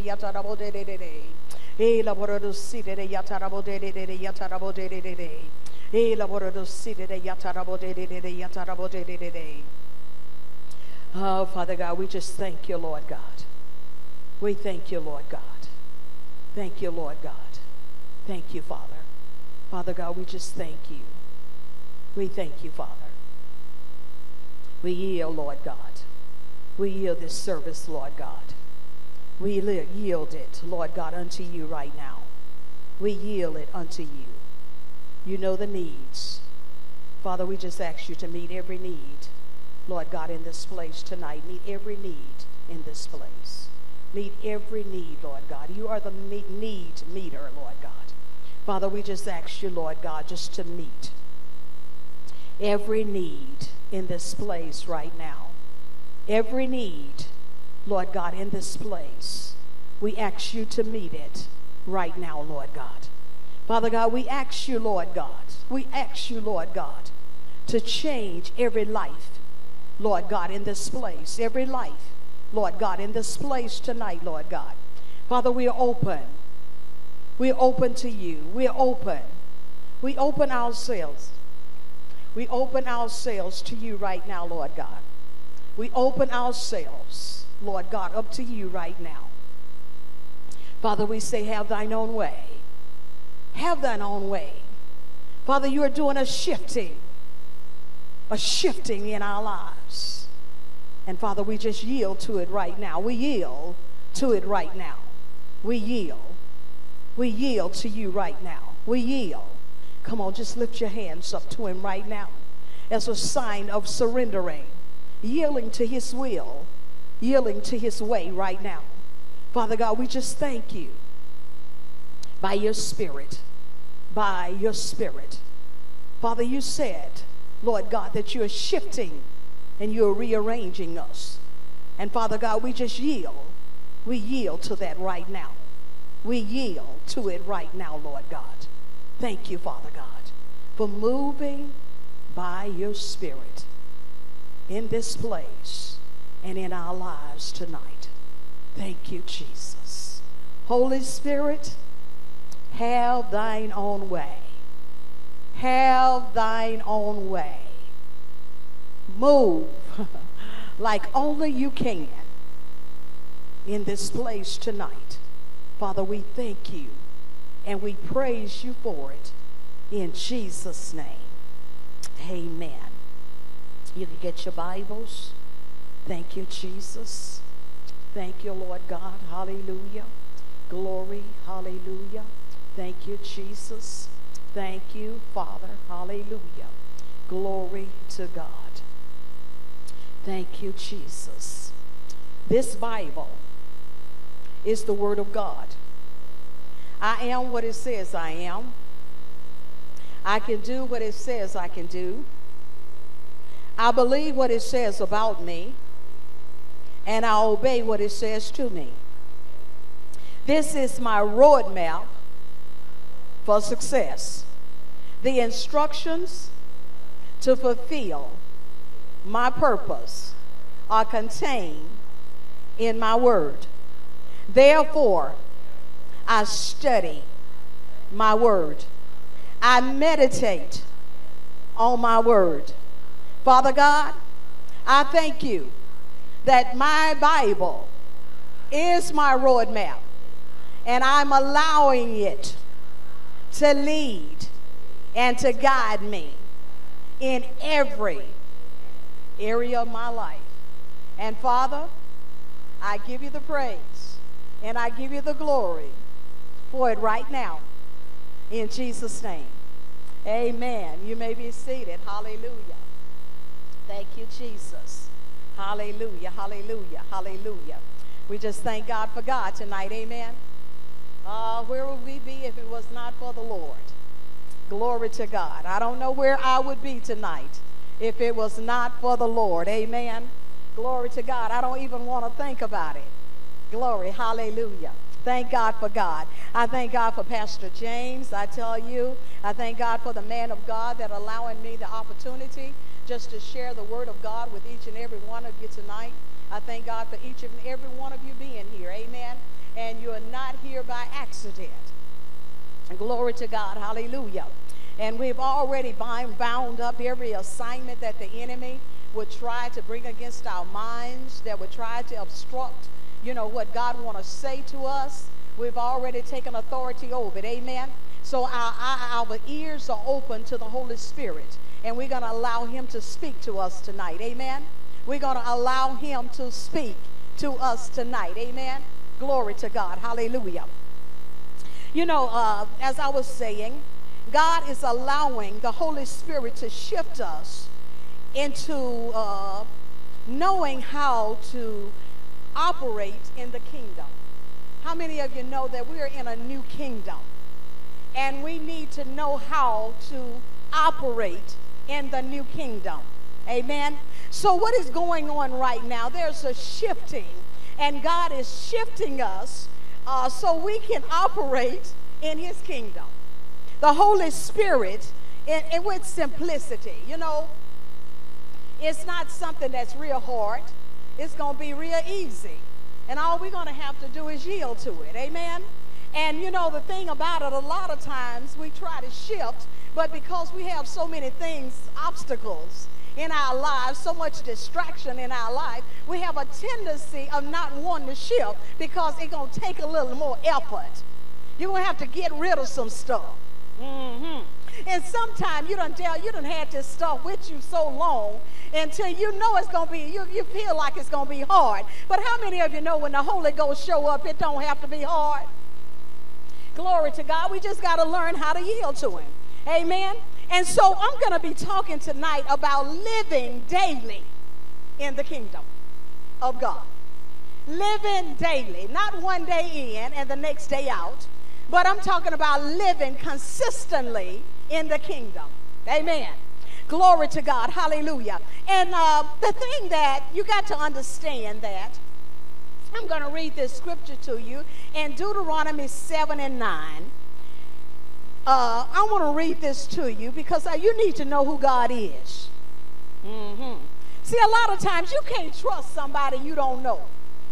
yatarabo de de de. E la borado side de yatarabo de de de yatarabo de de de. E la borado side de yatarabo de de yatarabo de de. Oh, Father God, we just thank you, Lord God. We thank you, Lord God. Thank you, Lord God. Thank you, Father. Father God, we just thank you. We thank you, Father. We yield, Lord God. We yield this service, Lord God. We yield it, Lord God, unto you right now. We yield it unto you. You know the needs. Father, we just ask you to meet every need, Lord God, in this place tonight. Meet every need in this place. Meet every need, Lord God. You are the need meter, Lord God. Father, we just ask you, Lord God, just to meet every need in this place right now. Every need, Lord God, in this place. We ask you to meet it right now, Lord God. Father God, we ask you, Lord God. We ask you, Lord God, to change every life, Lord God, in this place. Every life, Lord God, in this place tonight, Lord God. Father, we are open. We're open to you. We're open. We open ourselves. We open ourselves to you right now, Lord God. We open ourselves, Lord God, up to you right now. Father, we say, have thine own way. Have thine own way. Father, you are doing a shifting in our lives. And Father, we just yield to it right now. We yield to it right now. We yield. We yield to you right now. We yield. Come on, just lift your hands up to him right now as a sign of surrendering, yielding to his will, yielding to his way right now. Father God, we just thank you by your spirit, by your spirit. Father, you said, Lord God, that you're shifting and you're rearranging us. And Father God, we just yield. We yield to that right now. We yield to it right now, Lord God. Thank you, Father God, for moving by your spirit in this place and in our lives tonight. Thank you, Jesus. Holy Spirit, have thine own way. Have thine own way. Move like only you can in this place tonight. Father, we thank you and we praise you for it in Jesus' name. Amen. You can get your Bibles. Thank you, Jesus. Thank you, Lord God. Hallelujah. Glory. Hallelujah. Thank you, Jesus. Thank you, Father. Hallelujah. Glory to God. Thank you, Jesus. This Bible is the Word of God. I am what it says I am. I can do what it says I can do. I believe what it says about me, and I obey what it says to me. This is my roadmap for success. The instructions to fulfill my purpose are contained in my word. Therefore, I study my word. I meditate on my word. Father God, I thank you that my Bible is my roadmap, and I'm allowing it to lead and to guide me in every area of my life. And Father, I give you the praise and I give you the glory for it right now in Jesus' name. Amen. You may be seated. Hallelujah. Thank you, Jesus. Hallelujah, hallelujah, hallelujah. We just thank God for God tonight. Amen. Where would we be if it was not for the Lord? Glory to God. I don't know where I would be tonight if it was not for the Lord. Amen. Glory to God. I don't even want to think about it. Glory. Hallelujah. Thank God for God. I thank God for Pastor James. I tell you, I thank God for the man of God that allowing me the opportunity just to share the word of God with each and every one of you tonight. I thank God for each and every one of you being here. Amen. and you're not here by accident. Glory to God. Hallelujah. And we've already bound up every assignment that the enemy would try to bring against our minds, that would try to obstruct, what God wants to say to us. We've already taken authority over it. Amen. So our ears are open to the Holy Spirit, and we're going to allow him to speak to us tonight. Amen. We're going to allow him to speak to us tonight. Amen. Glory to God. Hallelujah. As I was saying, God is allowing the Holy Spirit to shift us into knowing how to operate in the kingdom. How many of you know that we are in a new kingdom, and we need to know how to operate in the new kingdom? Amen. So what is going on right now? There's a shifting, and God is shifting us so we can operate in his kingdom. The Holy Spirit, and with simplicity, it's not something that's real hard. It's going to be real easy. And all we're going to have to do is yield to it. Amen? And the thing about it, a lot of times we try to shift, but because we have so many things, obstacles in our lives, so much distraction in our life, we have a tendency of not wanting to shift because it's going to take a little more effort. You're going to have to get rid of some stuff. And sometimes you done had this stuff with you so long until you know it's going to be, you feel like it's going to be hard. But how many of you know when the Holy Ghost show up, it don't have to be hard? Glory to God. We just got to learn how to yield to him. Amen. And so I'm going to be talking tonight about living daily in the kingdom of God. Living daily, not one day in and the next day out, but I'm talking about living consistently in the kingdom. Amen. Glory to God. Hallelujah. And the thing that you got to understand that, I'm going to read this scripture to you in Deuteronomy 7 and 9. I want to read this to you because you need to know who God is. See, a lot of times you can't trust somebody you don't know.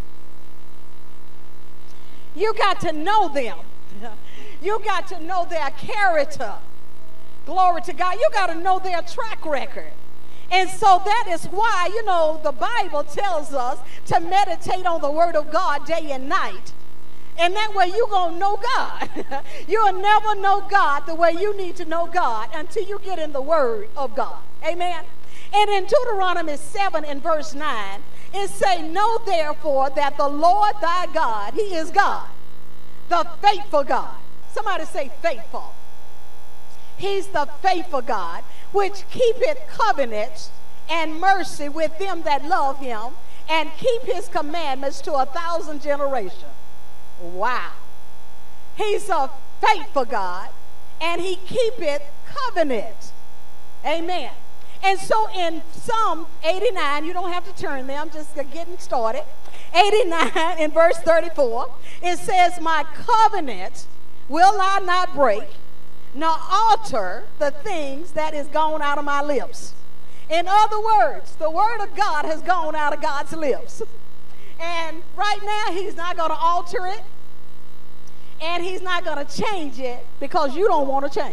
You got to know them. You got to know their character. Glory to God. You got to know their track record. And so that is why, the Bible tells us to meditate on the word of God day and night. And that way you're going to know God. You'll never know God the way you need to know God until you get in the word of God. Amen. And in Deuteronomy 7 and verse 9, it says, "Know therefore that the Lord thy God, he is God, the faithful God." Somebody say faithful. He's the faithful God, which keepeth covenants and mercy with them that love him, and keep his commandments to 1,000 generations. Wow. He's a faithful God, and he keepeth covenant. Amen. And so in Psalm 89, you don't have to turn there, I'm just getting started. 89 in verse 34, it says, "My covenant will I not break, nor alter the things that is gone out of my lips." In other words, the word of God has gone out of God's lips. And right now, he's not going to alter it, and he's not going to change it because you don't want to change.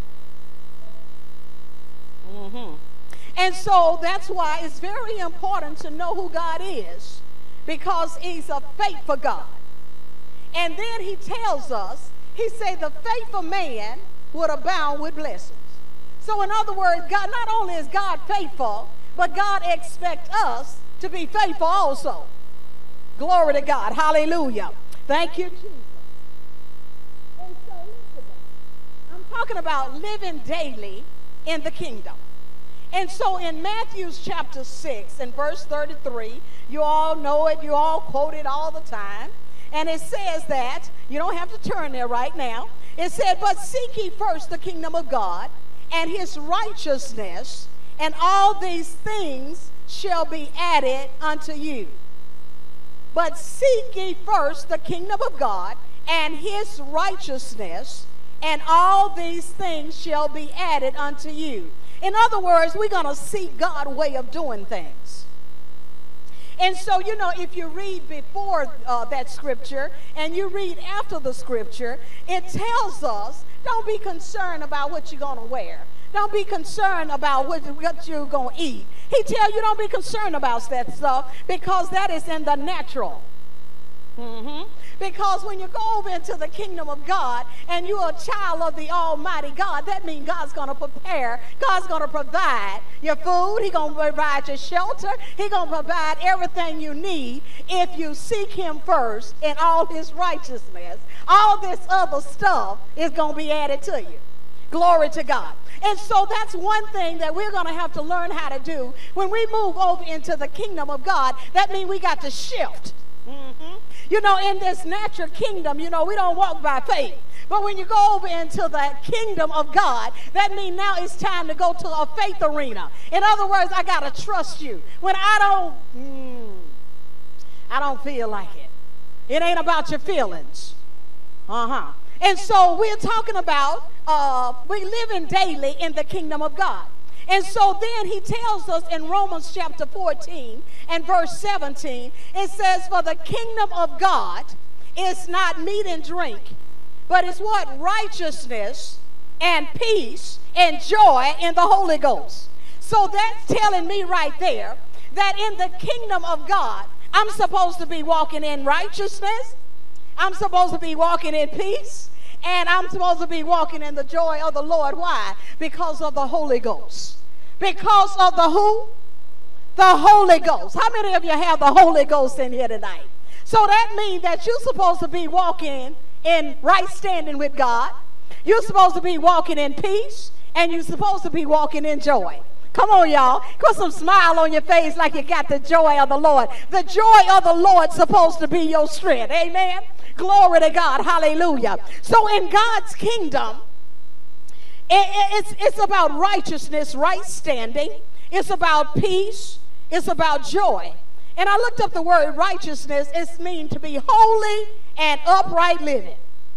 And so that's why it's very important to know who God is, because he's a faithful God. And then he tells us, he said the faithful man would abound with blessings. So in other words, God, not only is God faithful, but God expects us to be faithful also. Glory to God. Hallelujah. Thank you, Jesus. And so listen, I'm talking about living daily in the kingdom. And so in Matthew chapter 6 and verse 33, you all know it, you all quote it all the time. And it says that, you don't have to turn there right now. It said, "But seek ye first the kingdom of God and his righteousness, and all these things shall be added unto you." But seek ye first the kingdom of God and his righteousness, and all these things shall be added unto you. In other words, we're going to seek God's way of doing things. And so, you know, if you read before that scripture and you read after the scripture, it tells us, don't be concerned about what you're going to wear. Don't be concerned about what you're going to eat. He tells you don't be concerned about that stuff because that is in the natural. Because when you go over into the kingdom of God and you're a child of the Almighty God, that means God's going to prepare. God's going to provide your food. He's going to provide your shelter. He's going to provide everything you need if you seek him first in all his righteousness. All this other stuff is going to be added to you. Glory to God. And so that's one thing that we're going to have to learn how to do. When we move over into the kingdom of God, that means we got to shift. You know, in this natural kingdom, you know, we don't walk by faith. But when you go over into the kingdom of God, that means now it's time to go to a faith arena. In other words, I got to trust you. When I don't feel like it. It ain't about your feelings. And so we're talking about we living daily in the kingdom of God. And so then he tells us in Romans chapter 14 and verse 17, it says, for the kingdom of God is not meat and drink, but it's what? Righteousness and peace and joy in the Holy Ghost. So that's telling me right there that in the kingdom of God, I'm supposed to be walking in righteousness. I'm supposed to be walking in peace. And I'm supposed to be walking in the joy of the Lord. Why? Because of the Holy Ghost. Because of the who? The Holy Ghost. How many of you have the Holy Ghost in here tonight? So that means that you're supposed to be walking in right standing with God. You're supposed to be walking in peace. And you're supposed to be walking in joy. Come on, y'all. Put some smile on your face like you got the joy of the Lord. The joy of the Lord's supposed to be your strength. Amen. Glory to God. Hallelujah. So in God's kingdom, it's about righteousness, right standing. It's about peace. It's about joy. And I looked up the word righteousness. It means to be holy and upright living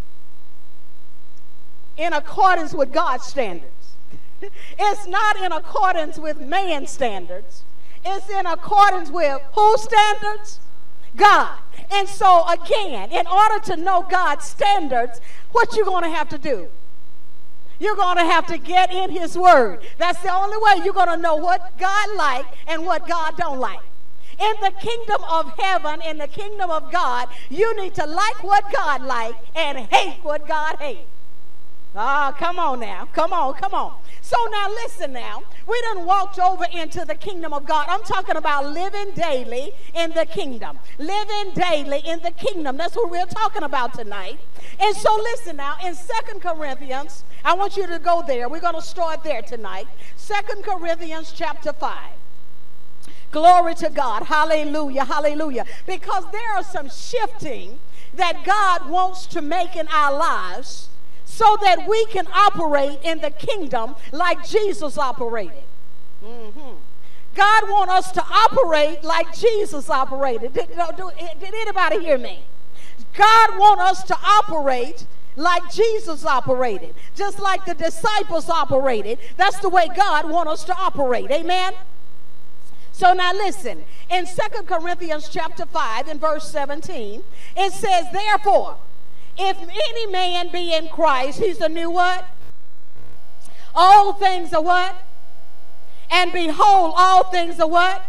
in accordance with God's standards. It's not in accordance with man's standards. It's in accordance with whose standards? God. And so again, in order to know God's standards, what you're going to have to do? You're going to have to get in his word. That's the only way you're going to know what God likes and what God don't like. In the kingdom of heaven, in the kingdom of God, you need to like what God likes and hate what God hates. Ah, come on now. Come on, come on. So now listen now. We done walked over into the kingdom of God. I'm talking about living daily in the kingdom. Living daily in the kingdom. That's what we're talking about tonight. And so listen now. In 2 Corinthians, I want you to go there. We're going to start there tonight. 2 Corinthians chapter 5. Glory to God. Hallelujah. Hallelujah. Because there are some shifting that God wants to make in our lives so that we can operate in the kingdom like Jesus operated. God wants us to operate like Jesus operated. Did anybody hear me? God wants us to operate like Jesus operated. Just like the disciples operated. That's the way God wants us to operate. Amen? So now listen. In 2 Corinthians chapter 5 and verse 17, it says, therefore, if any man be in Christ, he's a new what? All things are what? And behold, all things are what?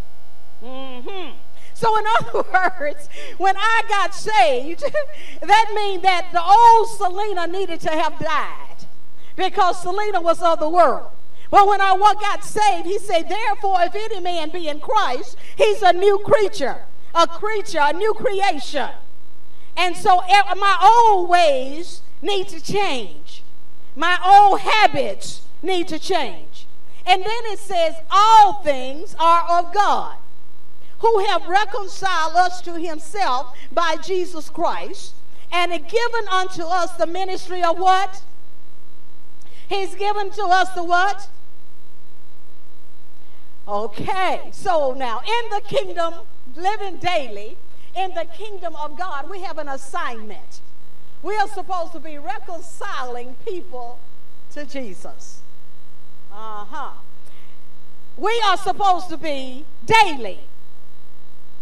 So in other words, when I got saved, that means that the old Selena needed to have died because Selena was of the world. But when I got saved, he said, therefore, if any man be in Christ, he's a new creature, a new creation. And so my old ways need to change. My old habits need to change. And then it says, all things are of God, who have reconciled us to himself by Jesus Christ, and have given unto us the ministry of what? He's given to us the what? Okay, so now in the kingdom, living daily, in the kingdom of God, we have an assignment. We are supposed to be reconciling people to Jesus. We are supposed to be daily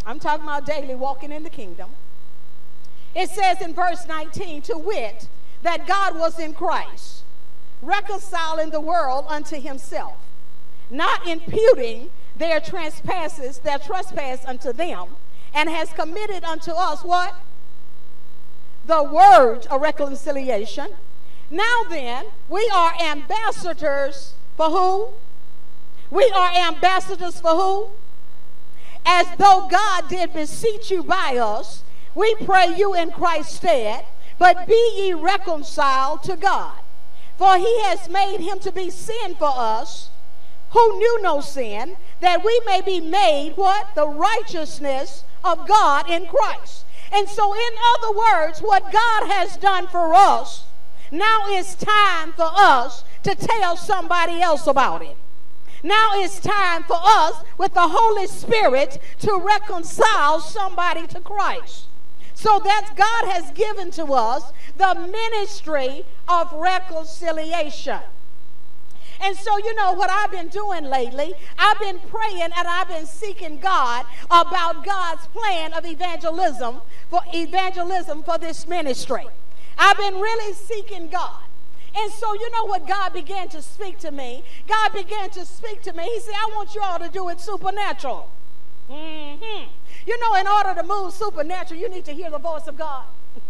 I'm talking about daily walking in the kingdom. It says in verse 19, to wit, that God was in Christ, reconciling the world unto himself, not imputing their trespass unto them, and has committed unto us what? The word of reconciliation. Now then, we are ambassadors for who? We are ambassadors for who? As though God did beseech you by us, we pray you in Christ's stead, but be ye reconciled to God. For he has made him to be sin for us, who knew no sin, that we may be made what? The righteousness of God in Christ. And so in other words, what God has done for us, now it's time for us to tell somebody else about it. Now it's time for us with the Holy Spirit to reconcile somebody to Christ. So that God has given to us the ministry of reconciliation. And so, you know what I've been doing lately? I've been praying and I've been seeking God about God's plan of evangelism for this ministry. I've been really seeking God. And so, you know what God began to speak to me? God began to speak to me. He said, I want you all to do it supernatural. You know, in order to move supernatural, you need to hear the voice of God.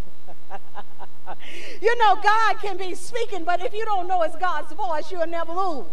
You know, God can be speaking, but if you don't know it's God's voice, you'll never move.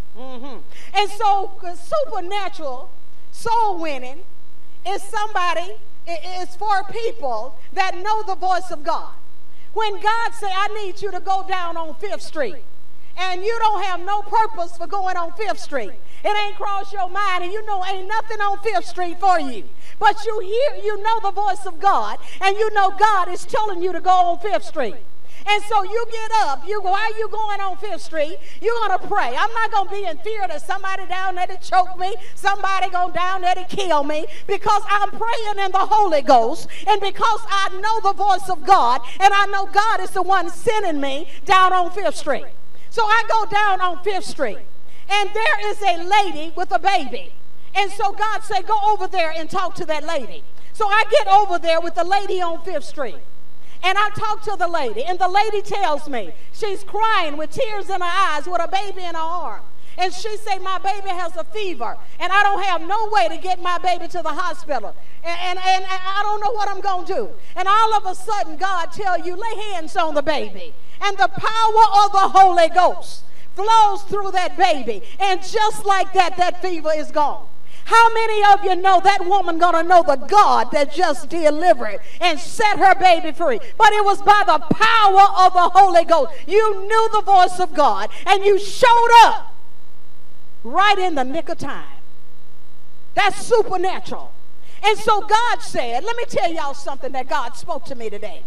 And so, supernatural soul winning is it's for people that know the voice of God. When God say, I need you to go down on 5th Street, and you don't have no purpose for going on 5th Street, it ain't crossed your mind, and you know ain't nothing on 5th Street for you. But you know the voice of God, and you know God is telling you to go on 5th Street. And so you get up, while you going on 5th Street, you're going to pray. I'm not going to be in fear that somebody down there to choke me, somebody going down there to kill me, because I'm praying in the Holy Ghost, and because I know the voice of God, and I know God is the one sending me down on 5th Street. So I go down on 5th Street, and there is a lady with a baby. And so God said, go over there and talk to that lady. So I get over there with the lady on 5th Street. And I talk to the lady, and the lady tells me she's crying with tears in her eyes with a baby in her arm. And she say, my baby has a fever, and I don't have no way to get my baby to the hospital. And I don't know what I'm going to do. And all of a sudden, God tell you, lay hands on the baby. And the power of the Holy Ghost flows through that baby. And just like that, that fever is gone. How many of you know that woman gonna know the God that just delivered and set her baby free? But it was by the power of the Holy Ghost. You knew the voice of God, and you showed up right in the nick of time. That's supernatural. And so God said, let me tell y'all something that God spoke to me today.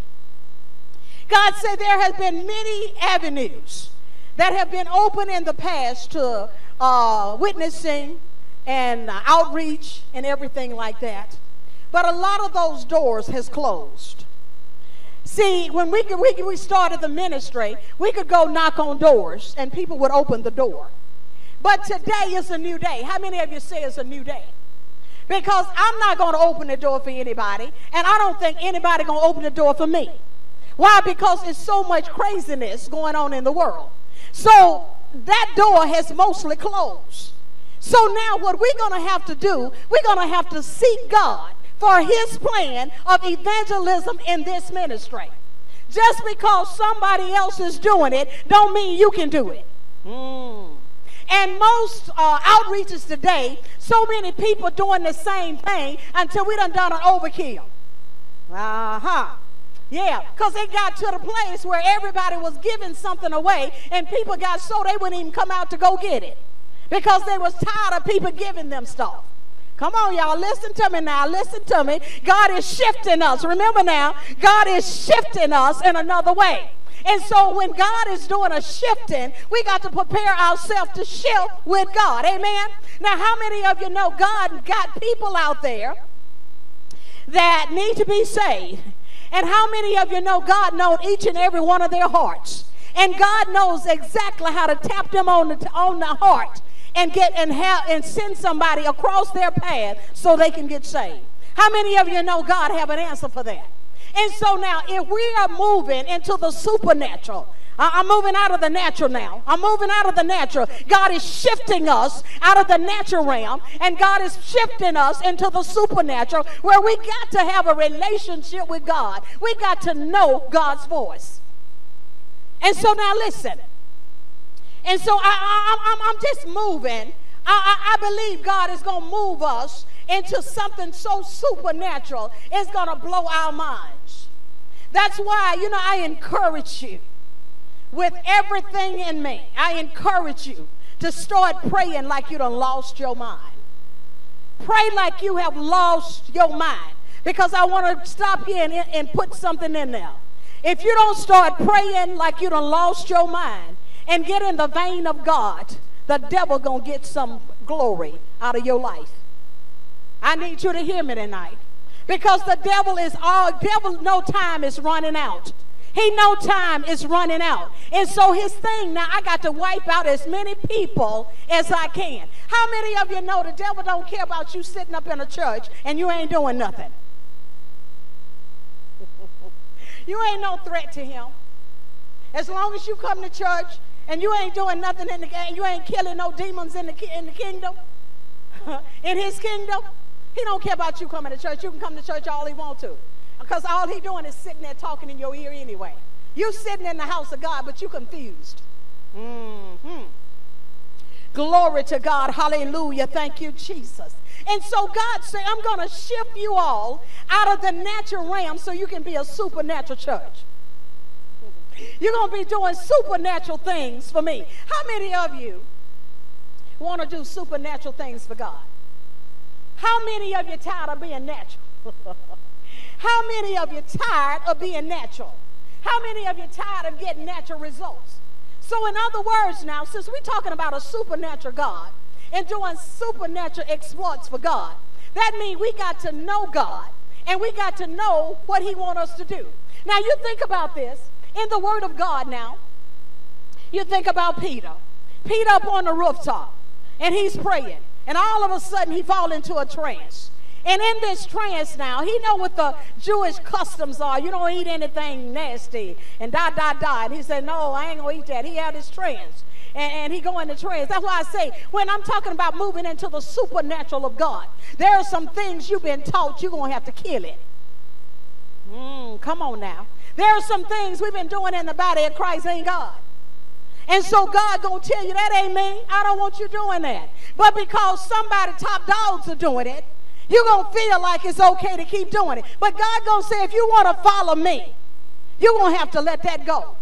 God said there has been many avenues that have been open in the past to witnessing and outreach and everything like that. But a lot of those doors has closed. See, when we started the ministry, we could go knock on doors and people would open the door. But today is a new day. How many of you say it's a new day? Because I'm not going to open the door for anybody, and I don't think anybody going to open the door for me. Why? Because there's so much craziness going on in the world. So that door has mostly closed. So now what we're going to have to do, we're going to have to seek God for his plan of evangelism in this ministry. Just because somebody else is doing it don't mean you can do it. And most outreaches today, so many people doing the same thing until we done an overkill. Yeah, because it got to the place where everybody was giving something away, and people got so they wouldn't even come out to go get it, because they was tired of people giving them stuff. Come on, y'all, listen to me now. Listen to me. God is shifting us. Remember now, God is shifting us in another way. And so when God is doing a shifting, we got to prepare ourselves to shift with God. Amen? Now, how many of you know God got people out there that need to be saved? And how many of you know God knows each and every one of their hearts? And God knows exactly how to tap them on the heart and send somebody across their path so they can get saved. How many of you know God have an answer for that? And so now, if we are moving into the supernatural, I'm moving out of the natural now. I'm moving out of the natural. God is shifting us out of the natural realm, and God is shifting us into the supernatural, where we got to have a relationship with God. We got to know God's voice. And so now listen. And so I'm just moving. I believe God is going to move us into something so supernatural, it's going to blow our minds. That's why, I encourage you with everything in me. I encourage you to start praying like you done lost your mind. Pray like you have lost your mind, because I want to stop here and put something in there. If you don't start praying like you done lost your mind and get in the vein of God, the devil gonna get some glory out of your life. I need you to hear me tonight, because the devil no time is running out. He know time is running out. And so his thing now, I got to wipe out as many people as I can. How many of you know the devil don't care about you sitting up in a church and you ain't doing nothing? You ain't no threat to him. As long as you come to church and you ain't doing nothing you ain't killing no demons in the kingdom, in his kingdom, he don't care about you coming to church. You can come to church all he want to, because all he doing is sitting there talking in your ear anyway. You sitting in the house of God, but you confused. Glory to God. Hallelujah. Thank you, Jesus. And so God said, I'm going to shift you all out of the natural realm so you can be a supernatural church. You're going to be doing supernatural things for me. How many of you want to do supernatural things for God? How many of you tired of being natural? How many of you tired of being natural? How many of you tired of getting natural results? So in other words now, since we're talking about a supernatural God and doing supernatural exploits for God, that means we got to know God and we got to know what he wants us to do. Now you think about this in the word of God now. You think about Peter. Peter up on the rooftop and he's praying, and all of a sudden he falls into a trance. And in this trance now, he know what the Jewish customs are. You don't eat anything nasty and And he said, no, I ain't going to eat that. He had his trance. And he go into trance. That's why I say, when I'm talking about moving into the supernatural of God, there are some things you've been taught you're going to have to kill it. Come on now. There are some things we've been doing in the body of Christ ain't God. And so God going to tell you, that ain't me. I don't want you doing that. But because somebody, top dogs, are doing it, you're going to feel like it's okay to keep doing it. But God going to say, if you want to follow me, you're going to have to let that go.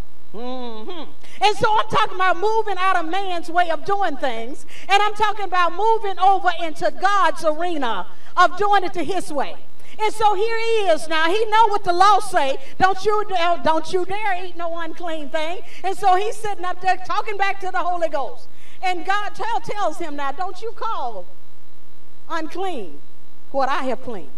And so I'm talking about moving out of man's way of doing things, and I'm talking about moving over into God's arena of doing it to his way. And so here he is now. He know what the law say. Don't you dare eat no unclean thing. And so he's sitting up there talking back to the Holy Ghost. And God tells him now, don't you call unclean what I have cleaned.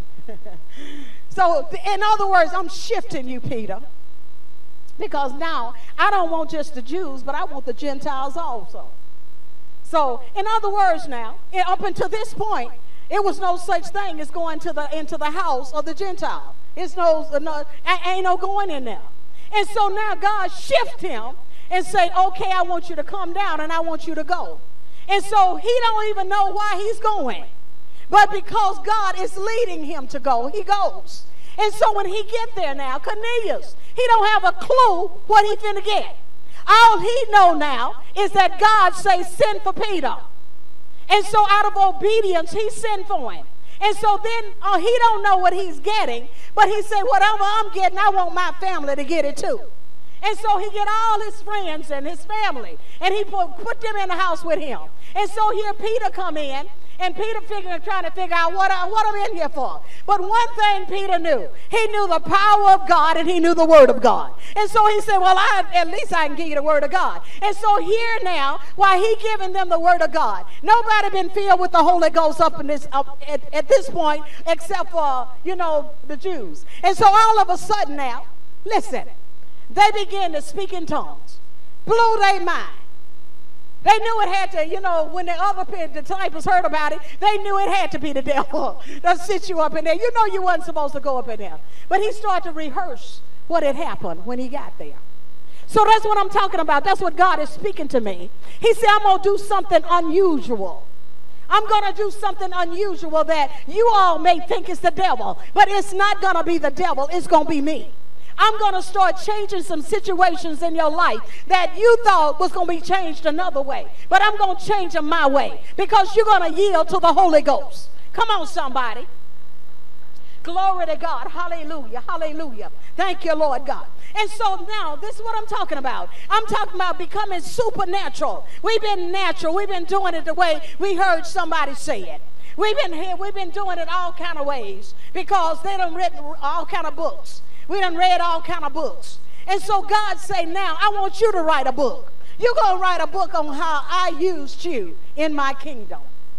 So in other words, I'm shifting you, Peter, because now I don't want just the Jews, but I want the Gentiles also. So in other words now, up until this point, it was no such thing as going into the house of the Gentile. It's ain't no going in there. And so now God shift him and say, okay, I want you to come down and I want you to go. And so he don't even know why he's going. But because God is leading him to go, he goes. And so when he get there now, Cornelius, he don't have a clue what he finna get. All he know now is that God say, send for Peter. And so out of obedience, he sent for him. And so then he don't know what he's getting, but he said, whatever I'm getting, I want my family to get it too. And so he get all his friends and his family, and he put them in the house with him. And so here Peter come in, and Peter trying to figure out what I'm in here for. But one thing Peter knew. He knew the power of God, and he knew the word of God. And so he said, well, at least I can give you the word of God. And so here now, while he giving them the word of God, nobody been filled with the Holy Ghost at this point except for, the Jews. And so all of a sudden now, listen, they begin to speak in tongues. Blew their mind. They knew it had to, when the other disciples heard about it, they knew it had to be the devil that sit you up in there. You know you wasn't supposed to go up in there. But he started to rehearse what had happened when he got there. So that's what I'm talking about. That's what God is speaking to me. He said, I'm going to do something unusual. I'm going to do something unusual that you all may think is the devil. But it's not going to be the devil. It's going to be me. I'm going to start changing some situations in your life that you thought was going to be changed another way. But I'm going to change them my way because you're going to yield to the Holy Ghost. Come on, somebody. Glory to God. Hallelujah. Hallelujah. Thank you, Lord God. And so now, this is what I'm talking about. I'm talking about becoming supernatural. We've been natural. We've been doing it the way we heard somebody say it. We've been here. We've been doing it all kind of ways because they done written all kind of books. We done read all kind of books. And so God say, now, I want you to write a book. You're going to write a book on how I used you in my kingdom.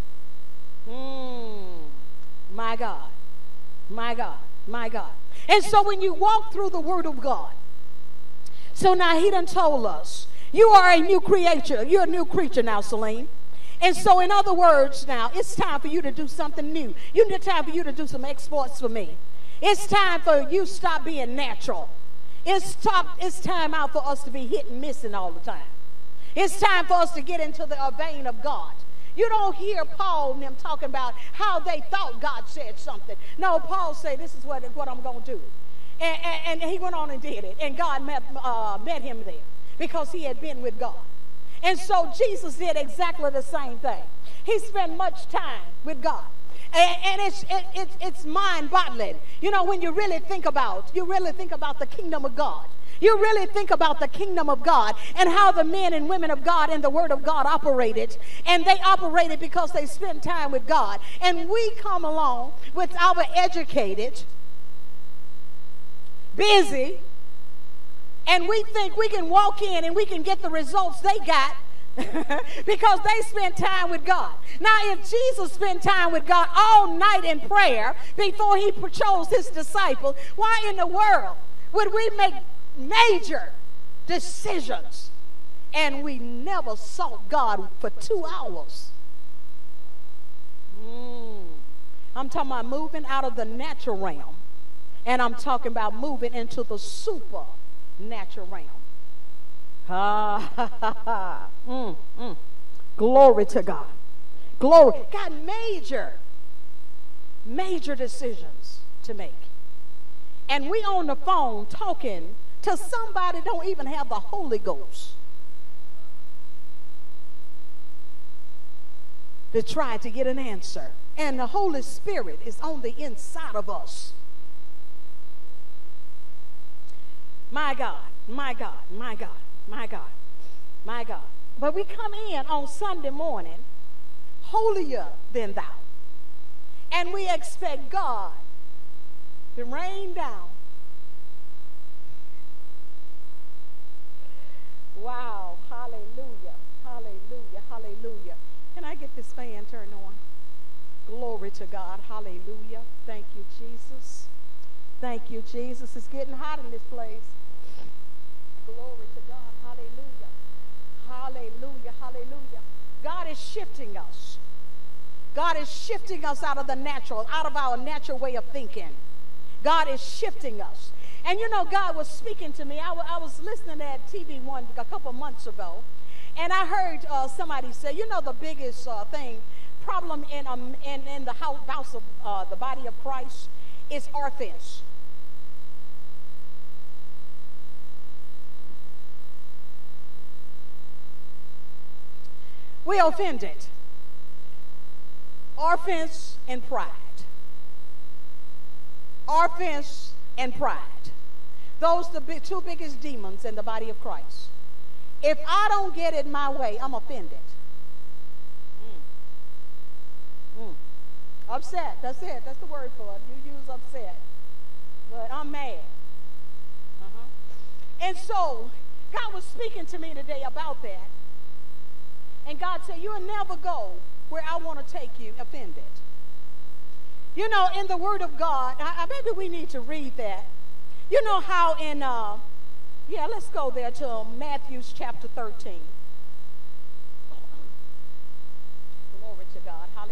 My God. My God. My God. And so when you walk through the Word of God, so now he done told us, you are a new creature. You're a new creature now, Celine. And so in other words now, it's time for you to do something new. It's time for you to do some exploits for me. It's time for you to stop being natural. It's time out for us to be hit and missing all the time. It's time for us to get into the vein of God. You don't hear Paul and them talking about how they thought God said something. No, Paul said, this is what I'm going to do. And he went on and did it. And God met him there because he had been with God. And so Jesus did exactly the same thing. He spent much time with God. And it's mind-boggling. When you really think about the kingdom of God. You really think about the kingdom of God and how the men and women of God and the Word of God operated. And they operated because they spent time with God. And we come along with our educated, busy, and we think we can walk in and we can get the results they got because they spent time with God. Now, if Jesus spent time with God all night in prayer before he chose his disciples, why in the world would we make major decisions and we never sought God for 2 hours? I'm talking about moving out of the natural realm, and I'm talking about moving into the supernatural realm. Glory to God. Glory. Got major decisions to make. And we on the phone talking to somebody don't even have the Holy Ghost to try to get an answer. And the Holy Spirit is on the inside of us. My God, my God, my God, my God, my God. But we come in on Sunday morning holier than thou. And we expect God to rain down. Wow, hallelujah, hallelujah, hallelujah. Can I get this fan turned on? Glory to God, hallelujah. Thank you, Jesus. Thank you, Jesus. It's getting hot in this place. Glory to God, hallelujah. Hallelujah, hallelujah. God is shifting us. God is shifting us out of the natural, out of our natural way of thinking. God is shifting us. And God was speaking to me. I was listening at TV One a couple months ago, and I heard somebody say, the biggest problem in the house of the body of Christ is offense. We offended. Offense and pride. Offense and pride. Those are the two biggest demons in the body of Christ. If I don't get it my way, I'm offended. Upset. That's it. That's the word for it. You use upset. But I'm mad. And so God was speaking to me today about that. And God said, you'll never go where I want to take you offended. In the Word of God, maybe we need to read that. You know how in, let's go there to Matthew chapter 13.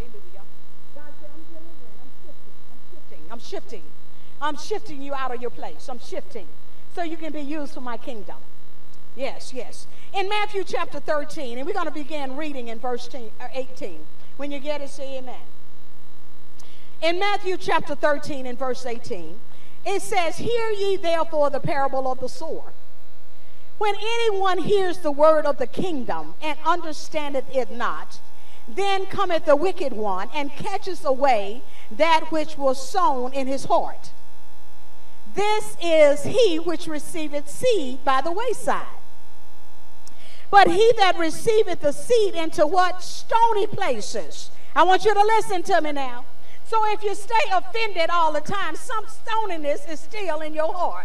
Hallelujah. God said, I'm delivering. I'm shifting. I'm shifting you out of your place. I'm shifting so you can be used for my kingdom. Yes, yes. In Matthew chapter 13, and we're going to begin reading in verse 18. When you get it, say amen. In Matthew chapter 13 and verse 18, it says, hear ye therefore the parable of the sower. When anyone hears the word of the kingdom and understandeth it not, then cometh the wicked one and catches away that which was sown in his heart. This is he which receiveth seed by the wayside. But he that receiveth the seed into what? Stony places. I want you to listen to me now. So if you stay offended all the time, some stoniness is still in your heart.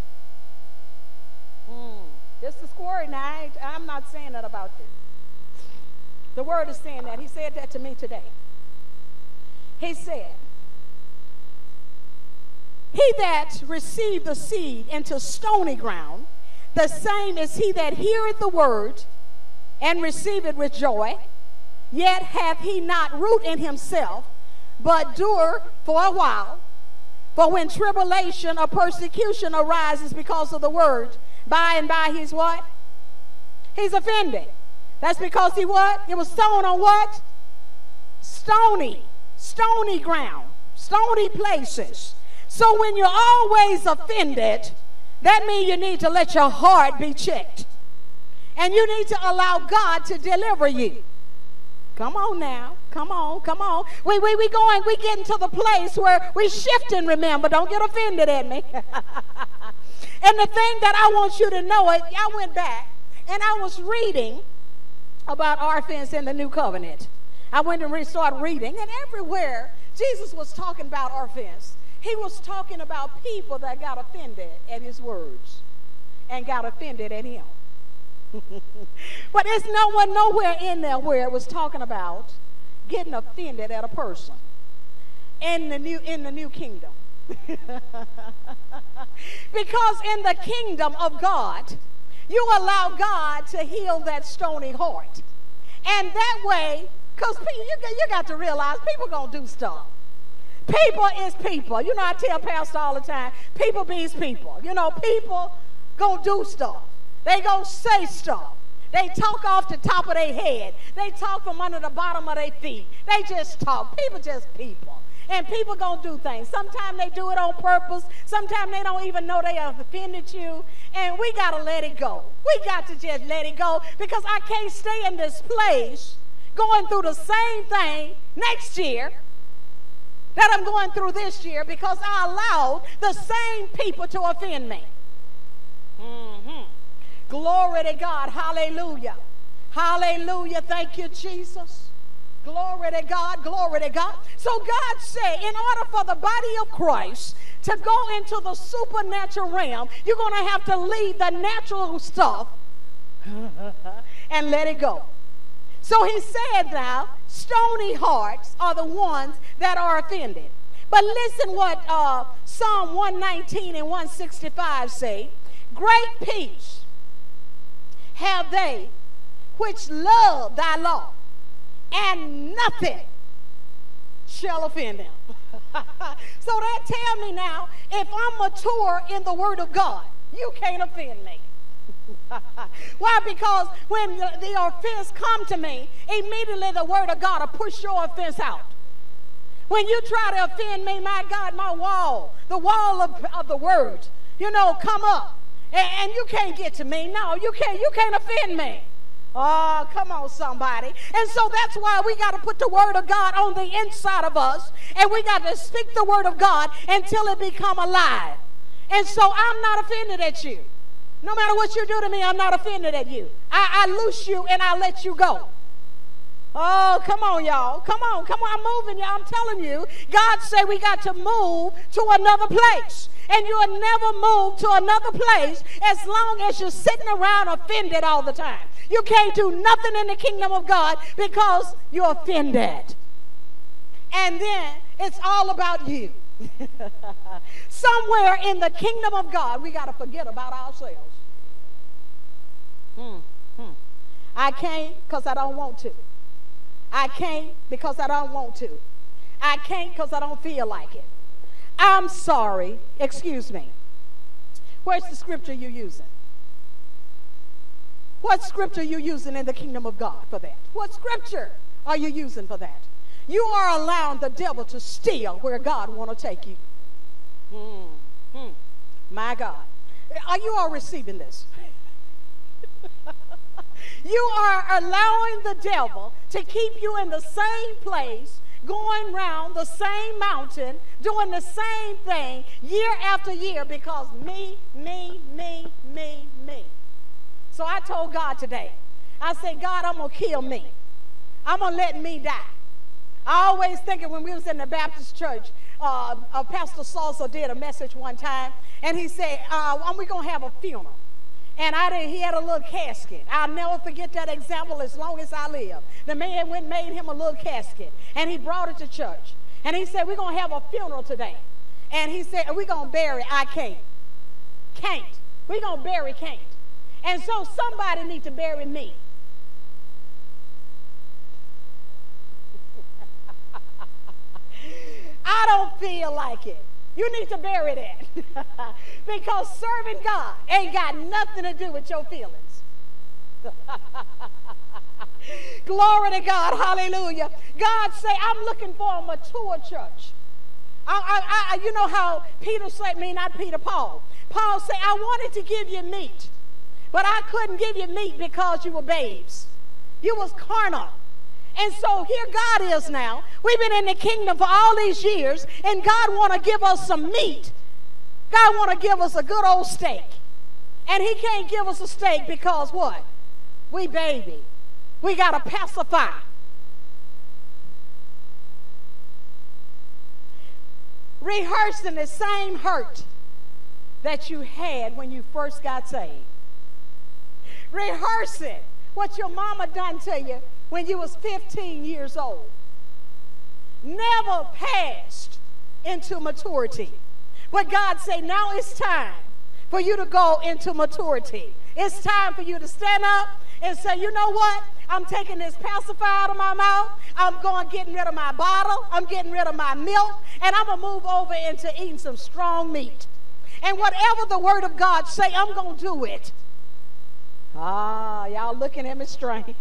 This is word now. I'm not saying that about you. The word is saying that. He said that to me today. He said, he that received the seed into stony ground, the same is he that heareth the word and receiveth with joy, yet hath he not root in himself, but doer for a while. For when tribulation or persecution arises because of the word, by and by he's what? He's offended. That's because he what? It was sown on what? Stony ground, stony places. So when you're always offended, that means you need to let your heart be checked. And you need to allow God to deliver you. Come on now. Come on. We getting to the place where we shifting, remember. Don't get offended at me. And the thing that I want you to know is, I went back and I was reading about offense in the New Covenant. I went and started reading, and everywhere Jesus was talking about offense, he was talking about people that got offended at his words and got offended at him. But there's nowhere in there where it was talking about getting offended at a person in the new kingdom. Because in the kingdom of God, you allow God to heal that stony heart. And that way, because you got to realize people going to do stuff. People is people. You know, I tell Pastor all the time, people be's people. You know, people going to do stuff. They going to say stuff. They talk off the top of their head. They talk from under the bottom of their feet. They just talk. People just people. And people going to do things. Sometimes they do it on purpose. Sometimes they don't even know they have offended you. And we got to let it go. We got to just let it go, because I can't stay in this place going through the same thing next year that I'm going through this year, because I allowed the same people to offend me. Glory to God. Hallelujah. Hallelujah. Thank you, Jesus. Glory to God. Glory to God. So God said, in order for the body of Christ to go into the supernatural realm, you're going to have to leave the natural stuff and let it go. So he said now, stony hearts are the ones that are offended. But listen what Psalm 119 and 165 say. Great peace have they which love thy law, and nothing shall offend them. So that tell me now, if I'm mature in the word of God, you can't offend me. Why? Because when the offense come to me, immediately the word of God will push your offense out. When you try to offend me, my God, my wall, the wall of the word, you know, come up. And you can't get to me. No, you can't offend me. Oh, come on, somebody. And so that's why we got to put the word of God on the inside of us, and we got to speak the word of God until it become alive. And so I'm not offended at you. No matter what you do to me, I'm not offended at you. I loose you and I let you go. Oh, come on, y'all. Come on. I'm moving, y'all. I'm telling you, God said we got to move to another place. And you'll never move to another place as long as you're sitting around offended all the time. You can't do nothing in the kingdom of God because you're offended. And then it's all about you. Somewhere in the kingdom of God, we got to forget about ourselves. I can't because I don't want to. I can't because I don't want to. I can't because I don't feel like it. I'm sorry. Excuse me. Where's the scripture you're using? What scripture are you using in the kingdom of God for that? What scripture are you using for that? You are allowing the devil to steal where God want to take you. My God. Are you all receiving this? You are allowing the devil to keep you in the same place, going round the same mountain, doing the same thing year after year because me. So I told God today, I said, God, I'm going to kill me. I'm going to let me die. I always thinking when we was in the Baptist church, Pastor Salsa did a message one time, and he said, we're going to have a funeral. And he had a little casket. I'll never forget that example as long as I live. The man went and made him a little casket, and he brought it to church. And he said, we're going to have a funeral today. And he said, we're going to bury I can't. Can't. We're going to bury can't. And so somebody needs to bury me. I don't feel like it. You need to bury that. Because serving God ain't got nothing to do with your feelings. Glory to God. Hallelujah. God say, I'm looking for a mature church. You know how Peter said, not Peter, Paul. Paul said, I wanted to give you meat, but I couldn't give you meat because you were babes. You was carnal. And so here God is now. We've been in the kingdom for all these years, and God want to give us some meat. God want to give us a good old steak. And he can't give us a steak because what? We baby. We got to pacify. Rehearsing the same hurt that you had when you first got saved. Rehearsing what your mama done to you when you was 15 years old. Never passed into maturity. But God say, now it's time for you to go into maturity. It's time for you to stand up and say, you know what? I'm taking this pacifier out of my mouth. I'm getting rid of my bottle. I'm getting rid of my milk. And I'm going to move over into eating some strong meat. And whatever the word of God say, I'm going to do it. Y'all looking at me strange.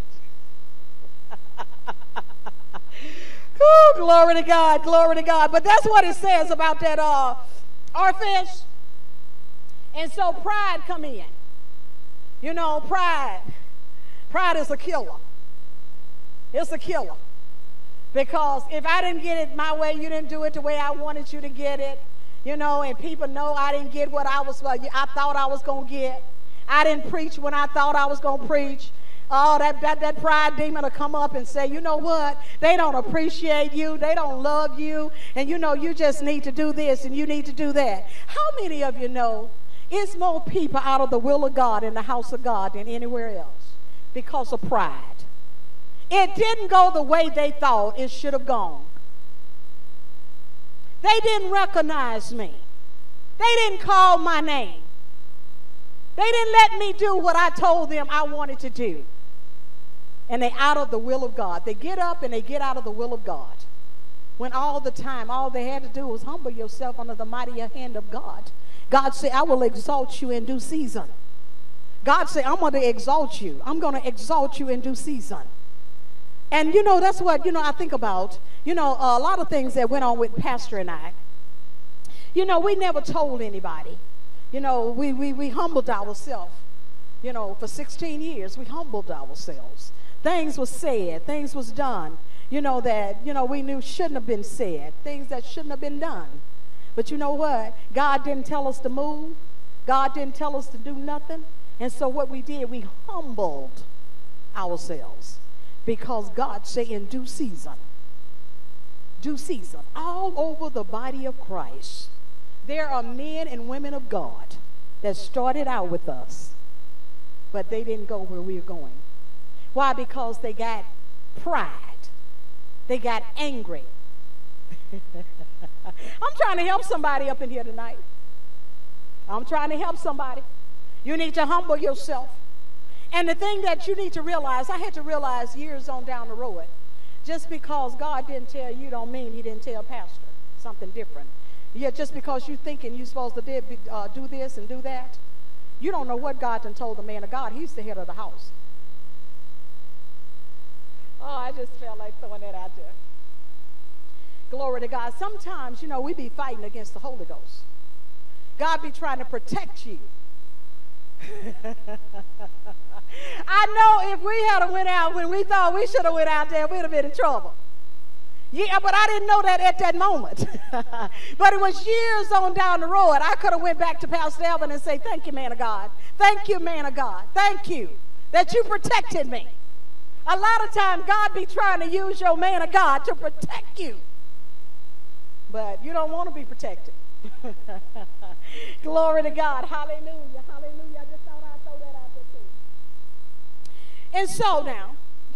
Ooh, glory to God, glory to God. But that's what it says about that fish. And so pride come in. You know, pride is a killer. It's a killer. Because if I didn't get it my way, you didn't do it the way I wanted you to get it. You know, and people know I didn't get what I thought I was going to get. I didn't preach when I thought I was going to preach. Oh, that pride demon will come up and say, you know what? They don't appreciate you. They don't love you. And you know, you just need to do this and you need to do that. How many of you know it's more people out of the will of God in the house of God than anywhere else because of pride? It didn't go the way they thought it should have gone. They didn't recognize me. They didn't call my name. They didn't let me do what I told them I wanted to do. And they're out of the will of God. They get up and they get out of the will of God. When all the time, all they had to do was humble yourself under the mighty hand of God. God said, I will exalt you in due season. God said, I'm going to exalt you. I'm going to exalt you in due season. And, you know, that's what, you know, I think about, you know, a lot of things that went on with Pastor and I. You know, we never told anybody. You know, we humbled ourselves. You know, for 16 years, we humbled ourselves. Things was said, things was done, you know, that, you know, we knew shouldn't have been said, things that shouldn't have been done. But you know what? God didn't tell us to move. God didn't tell us to do nothing. And so what we did, we humbled ourselves because God said in due season, all over the body of Christ, there are men and women of God that started out with us, but they didn't go where we were going. Why? Because they got pride. They got angry. I'm trying to help somebody up in here tonight. I'm trying to help somebody. You need to humble yourself. And the thing that you need to realize, I had to realize years on down the road, Just because God didn't tell you don't mean he didn't tell pastor something different. Yeah, just because you thinking you're supposed to do this and do that, you don't know what God done told the man of God. He's the head of the house. Oh, I just felt like throwing that out there. Glory to God. Sometimes, we be fighting against the Holy Ghost. God be trying to protect you. I know if we had went out when we thought we should have went out there, we'd have been in trouble. Yeah, but I didn't know that at that moment. But it was years on down the road. I could have went back to Pastor Elvin and say, thank you, man of God. Thank you, man of God. Thank you that you protected me. A lot of times God be trying to use your man of God to protect you. But you don't want to be protected. Glory to God. Hallelujah. Hallelujah. I just thought I'd throw that out there too. And so now,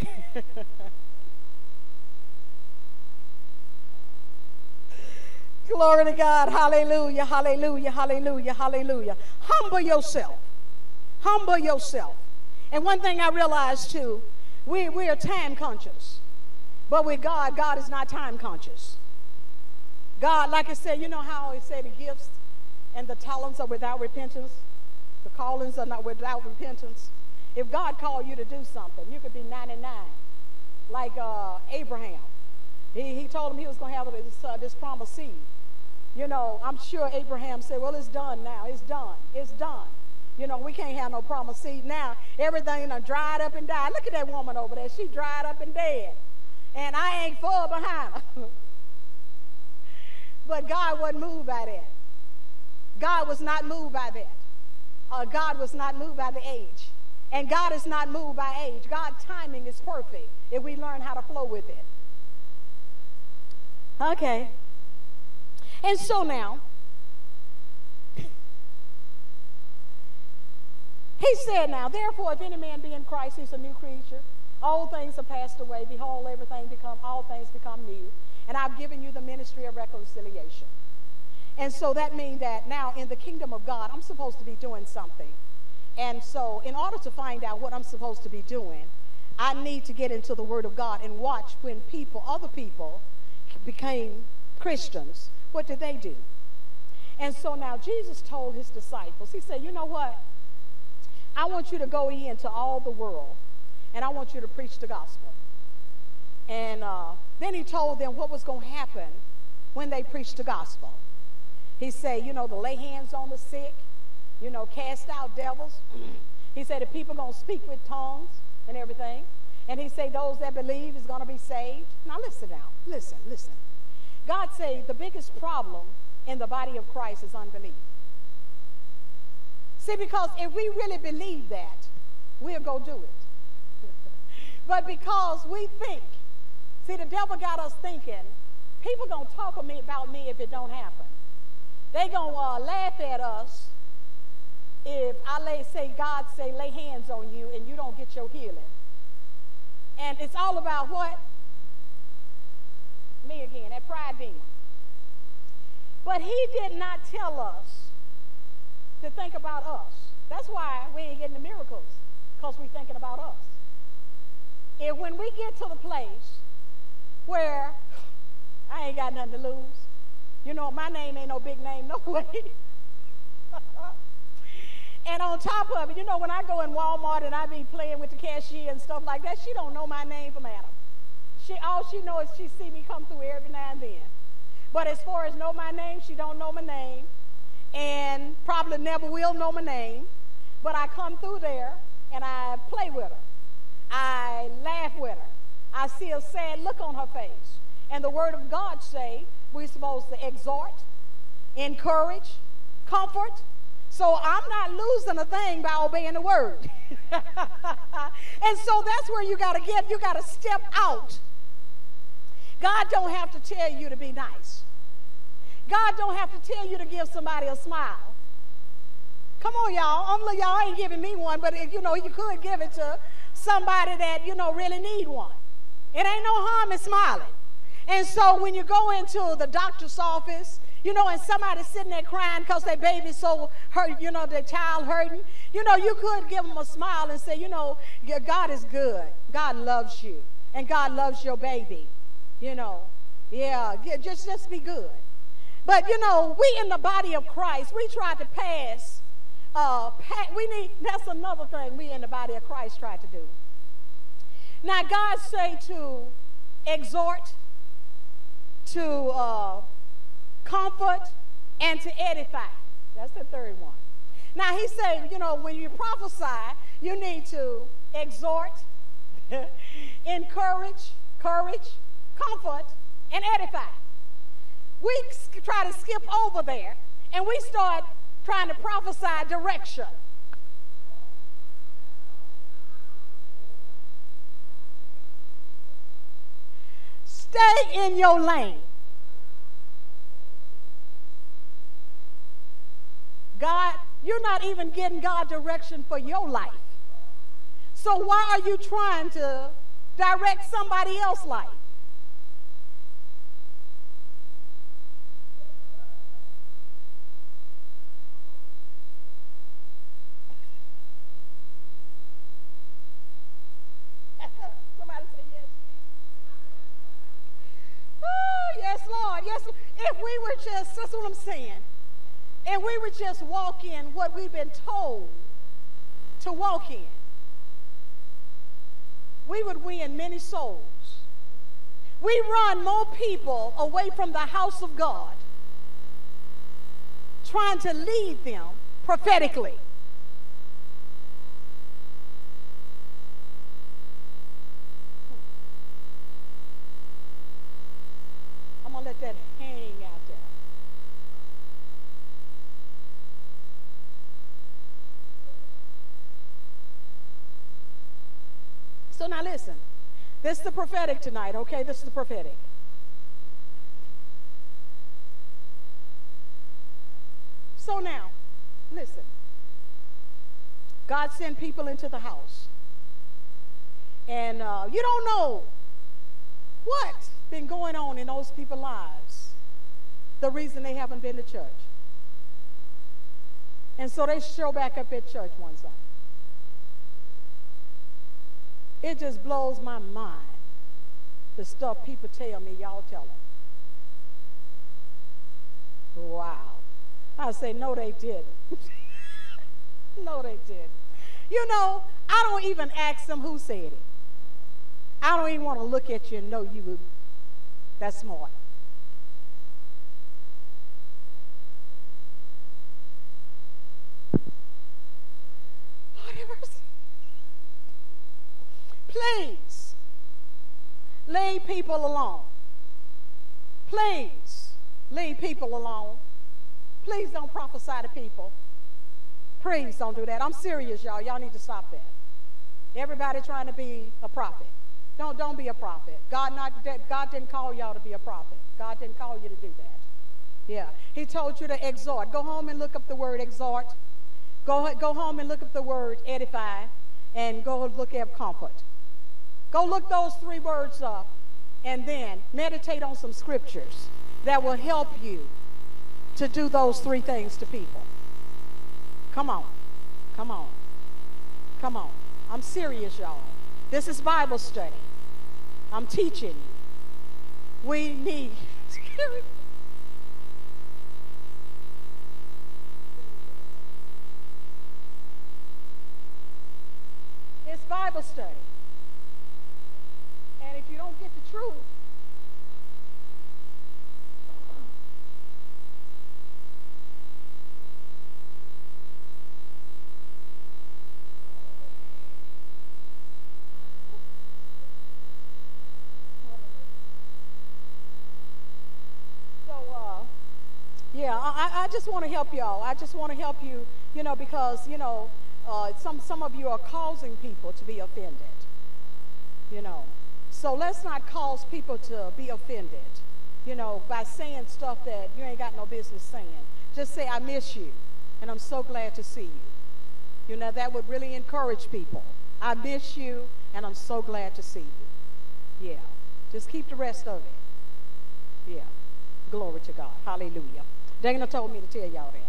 glory to God. Hallelujah. Hallelujah. Hallelujah. Hallelujah. Humble yourself. Humble yourself. And one thing I realized too, we are time conscious. But with God, God is not time conscious. God, like I said, you know how it said the gifts and the talents are without repentance? The callings are not without repentance. If God called you to do something, you could be 99. Like Abraham. He told him he was going to have this promised seed. I'm sure Abraham said, well, it's done now. It's done. It's done. We can't have no promised seed now. Everything done dried up and died. Look at that woman over there. She dried up and dead. And I ain't far behind her. But God wasn't moved by that. God was not moved by that. God was not moved by the age. And God is not moved by age. God's timing is perfect if we learn how to flow with it. Okay. And so now, he said now, therefore, if any man be in Christ, he's a new creature. Old things are passed away. Behold, all things become new. And I've given you the ministry of reconciliation. And so that means that now in the kingdom of God, I'm supposed to be doing something. And so in order to find out what I'm supposed to be doing, I need to get into the Word of God and watch when other people became Christians. What did they do? And so now Jesus told his disciples, he said, you know what? I want you to go into all the world, and I want you to preach the gospel. And then he told them what was going to happen when they preached the gospel. He said, to lay hands on the sick, cast out devils. He said the people going to speak with tongues and everything. And he said those that believe is going to be saved. Now listen now. Listen. God said the biggest problem in the body of Christ is unbelief. See, because if we really believe that, we'll go do it. But because we think, see, the devil got us thinking, people going to talk about me if it don't happen. They going to laugh at us if God say lay hands on you and you don't get your healing. And it's all about what? Me again, that pride demon. But he did not tell us to think about us. That's why we ain't getting the miracles, because we're thinking about us. If when we get to the place where I ain't got nothing to lose, my name ain't no big name, no way. And on top of it, when I go in Walmart and I be playing with the cashier and stuff like that, she don't know my name from Adam. All she knows is she see me come through every now and then. But as far as know my name, she don't know my name. And probably never will know my name. But I come through there and I play with her. I laugh with her. I see a sad look on her face. And the Word of God say we're supposed to exhort, encourage, comfort. So I'm not losing a thing by obeying the Word. And so that's where you got to step out. God don't have to tell you to be nice. God don't have to tell you to give somebody a smile. Come on, y'all. Y'all ain't giving me one, but if, you could give it to somebody that, really need one. It ain't no harm in smiling. And so when you go into the doctor's office, and somebody's sitting there crying because their baby's so hurt, their child hurting, you could give them a smile and say, God is good. God loves you. and God loves your baby. You know, yeah, just be good. But you know, we in the body of Christ, we try to pass. That's another thing we in the body of Christ try to do. Now, God say to exhort, to comfort, and to edify. That's the third one. Now, he said, you know, when you prophesy, you need to exhort, encourage, comfort, and edify. We try to skip over there, and we start trying to prophesy direction. Stay in your lane. God, you're not even getting God direction for your life. So why are you trying to direct somebody else's life? Somebody say yes. Oh, yes, Lord. Yes. If we were just, that's what I'm saying. And we would just walk in what we've been told to walk in, we would win many souls. We run more people away from the house of God, trying to lead them prophetically. I'm going to let that hang out there. So now listen, this is the prophetic tonight, okay? This is the prophetic. So now, listen. God sent people into the house. And you don't know what's been going on in those people's lives. The reason they haven't been to church. And so they show back up at church one Sunday. It just blows my mind, the stuff people tell me, y'all tell them. Wow. I say, no, they didn't. No, they didn't. You know, I don't even ask them who said it. I don't even want to look at you and know you were that smart. Lord have mercy. Please, leave people alone. Please, leave people alone. Please don't prophesy to people. Please don't do that. I'm serious, y'all. Y'all need to stop that. Everybody trying to be a prophet. Don't be a prophet. God didn't call y'all to be a prophet. God didn't call you to do that. Yeah. He told you to exhort. Go home and look up the word exhort. Go home and look up the word edify. And go look at comfort. Go look those three words up. And then meditate on some scriptures that will help you to do those three things to people. Come on. Come on. Come on. I'm serious, y'all. This is Bible study. I'm teaching you. We need... It's Bible study. And if you don't get the truth, yeah, I just want to help y'all. I just want to help you, you know, because, you know, some of you are causing people to be offended, you know. So let's not cause people to be offended, you know, by saying stuff that you ain't got no business saying. Just say, I miss you, and I'm so glad to see you. You know, that would really encourage people. I miss you, and I'm so glad to see you. Yeah. Just keep the rest of it. Yeah. Glory to God. Hallelujah. Dana told me to tell y'all that.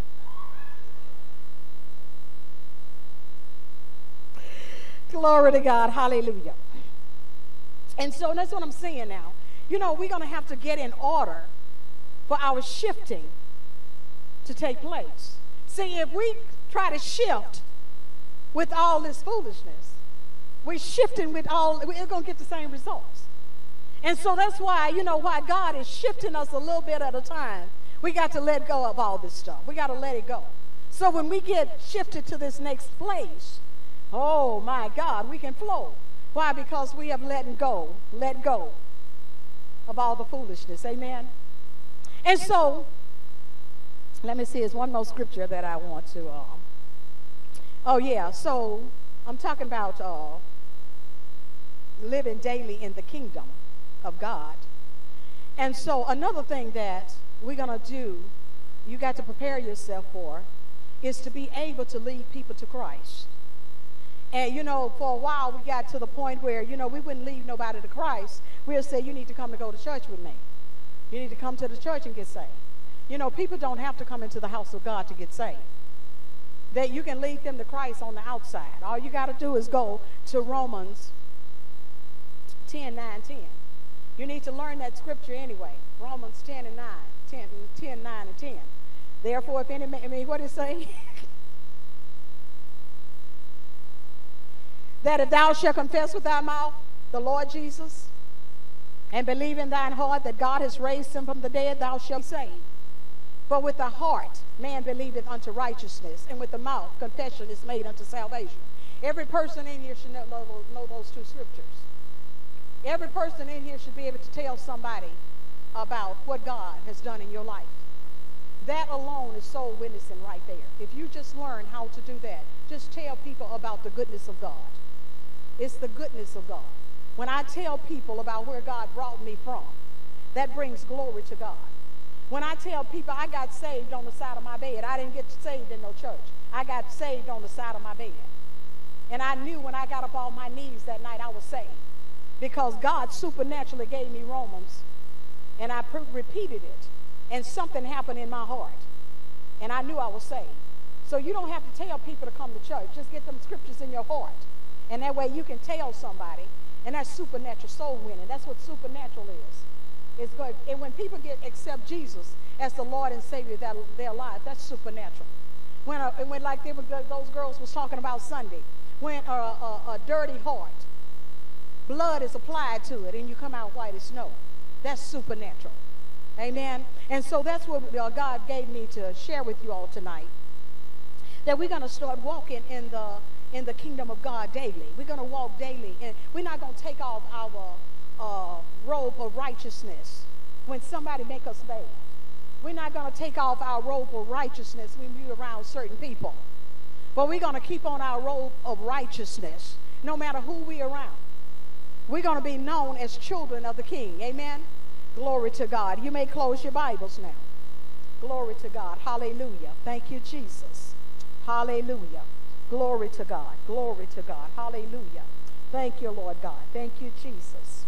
Glory to God. Hallelujah. And so that's what I'm saying now. You know, we're going to have to get in order for our shifting to take place. See, if we try to shift with all this foolishness, we're shifting with all, we're going to get the same results. And so that's why, you know, why God is shifting us a little bit at a time. We got to let go of all this stuff. We got to let it go. So when we get shifted to this next place, oh my God, we can flow. Why? Because we have let go of all the foolishness. Amen. And so, let me see, there's one more scripture that I want to, oh yeah, so I'm talking about living daily in the kingdom of God. And so another thing that we're going to do, you got to prepare yourself for, is to be able to lead people to Christ. And, you know, for a while we got to the point where, you know, we wouldn't lead nobody to Christ. We'll say, you need to come to go to church with me. You need to come to the church and get saved. You know, people don't have to come into the house of God to get saved. That you can lead them to Christ on the outside. All you got to do is go to Romans 10, 9, 10. You need to learn that scripture anyway. Romans 10 and 9, 10, 9 and 10. Therefore, if any man, I mean, what does it say? That if thou shalt confess with thy mouth the Lord Jesus and believe in thine heart that God has raised him from the dead, thou shalt be saved. For with the heart man believeth unto righteousness, and with the mouth confession is made unto salvation. Every person in here should know those two scriptures. Every person in here should be able to tell somebody about what God has done in your life. That alone is soul witnessing right there. If you just learn how to do that, just tell people about the goodness of God. It's the goodness of God. When I tell people about where God brought me from, that brings glory to God. When I tell people I got saved on the side of my bed, I didn't get saved in no church. I got saved on the side of my bed. And I knew when I got up on my knees that night I was saved. Because God supernaturally gave me Romans, and I repeated it, and something happened in my heart, and I knew I was saved. So you don't have to tell people to come to church. Just get them scriptures in your heart, and that way you can tell somebody, and that's supernatural soul winning. That's what supernatural is. It's good. And when people accept Jesus as the Lord and Savior of their life, that's supernatural. When like those girls was talking about Sunday, when a dirty heart, blood is applied to it, and you come out white as snow. That's supernatural. Amen. And so that's what God gave me to share with you all tonight. That we're going to start walking in the kingdom of God daily. We're going to walk daily, and we're not going to take off our robe of righteousness when somebody make us bad. We're not going to take off our robe of righteousness when we're around certain people. But we're going to keep on our robe of righteousness no matter who we're around. We're going to be known as children of the King. Amen. Glory to God. You may close your Bibles now. Glory to God. Hallelujah. Thank you, Jesus. Hallelujah. Glory to God. Glory to God. Hallelujah. Thank you, Lord God. Thank you, Jesus.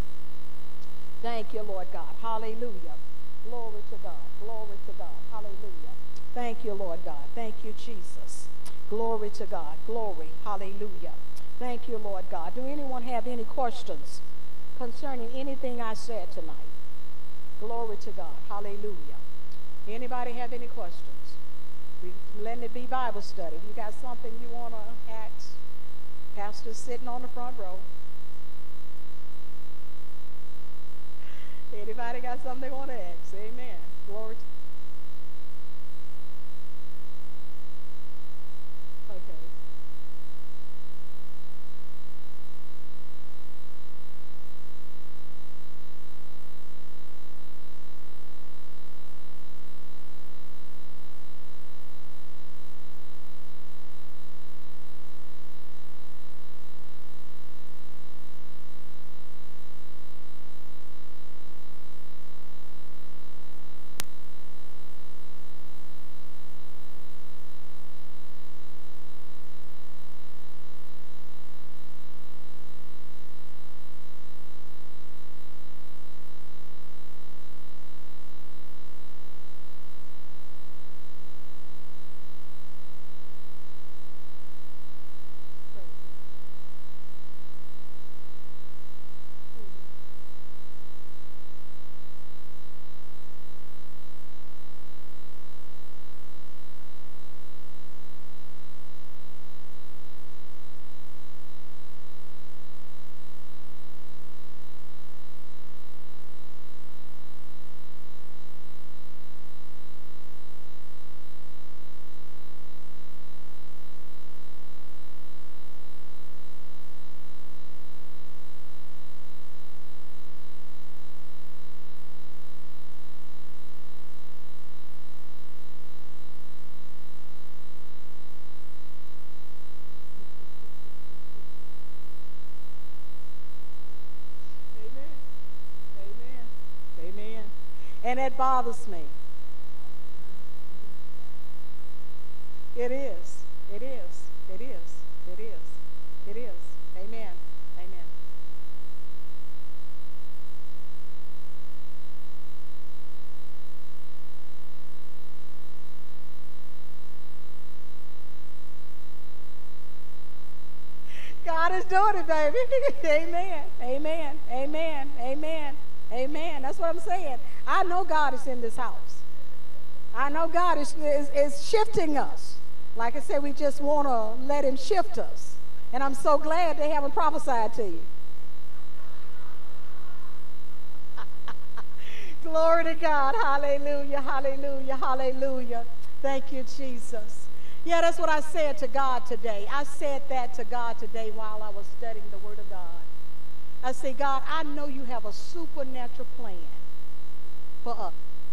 Thank you, Lord God. Hallelujah. Glory to God. Glory to God. Hallelujah. Thank you, Lord God. Thank you, Jesus. Glory to God. Glory. Hallelujah. Thank you, Lord God. Do anyone have any questions concerning anything I said tonight? Glory to God. Hallelujah. Anybody have any questions? We letting it be Bible study. If you got something you want to ask, pastor's sitting on the front row. Anybody got something they want to ask? Amen. Glory to okay. And it bothers me. It is. It is. It is. It is. It is. Amen. Amen. God is doing it, baby. Amen. Amen. Amen. Amen. Amen. That's what I'm saying. I know God is in this house. I know God is shifting us. Like I said, we just want to let him shift us. And I'm so glad they haven't prophesied to you. Glory to God. Hallelujah. Hallelujah. Hallelujah. Thank you, Jesus. Yeah, that's what I said to God today. I said that to God today while I was studying the Word of God. I say, God, I know you have a supernatural plan for us.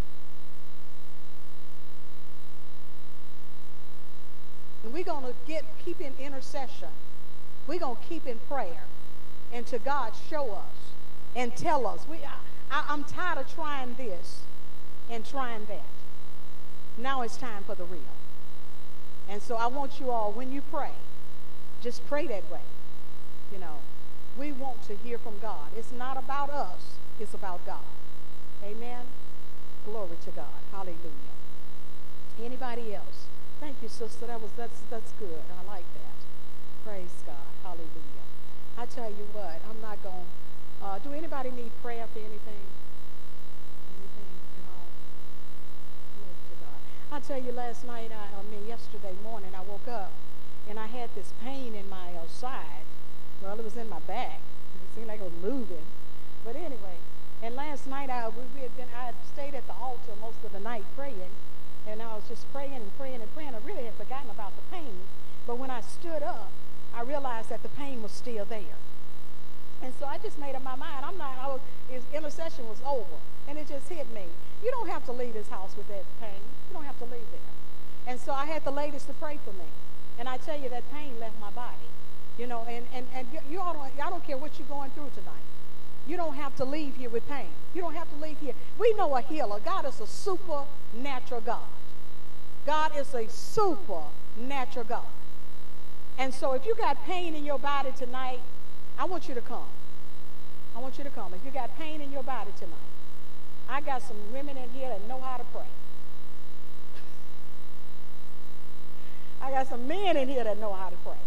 And we're going to keep in intercession. We're going to keep in prayer until God show us and tell us. I'm tired of trying this and trying that. Now it's time for the real. And so I want you all, when you pray, just pray that way. You know, we want to hear from God. It's not about us. It's about God. Amen. Glory to God. Hallelujah. Anybody else? Thank you, sister. That's good. I like that. Praise God. Hallelujah. I tell you what, I'm not going to, do anybody need prayer for anything? Anything at all? Glory to God. I tell you, last night, yesterday morning, I woke up and I had this pain in my side. Well, it was in my back. It seemed like it was moving. But anyway, and last night I had stayed at the altar most of the night praying. And I was just praying and praying and praying. I really had forgotten about the pain. But when I stood up, I realized that the pain was still there. And so I just made up my mind. His intercession was over. And it just hit me. You don't have to leave this house with that pain. You don't have to leave there. And so I had the ladies to pray for me. And I tell you, that pain left my body. You know, and I don't care what you're going through tonight. You don't have to leave here with pain. You don't have to leave here. We know a healer. God is a supernatural God. God is a supernatural God. And so if you got pain in your body tonight, I want you to come. I want you to come. If you got pain in your body tonight, I got some women in here that know how to pray. I got some men in here that know how to pray.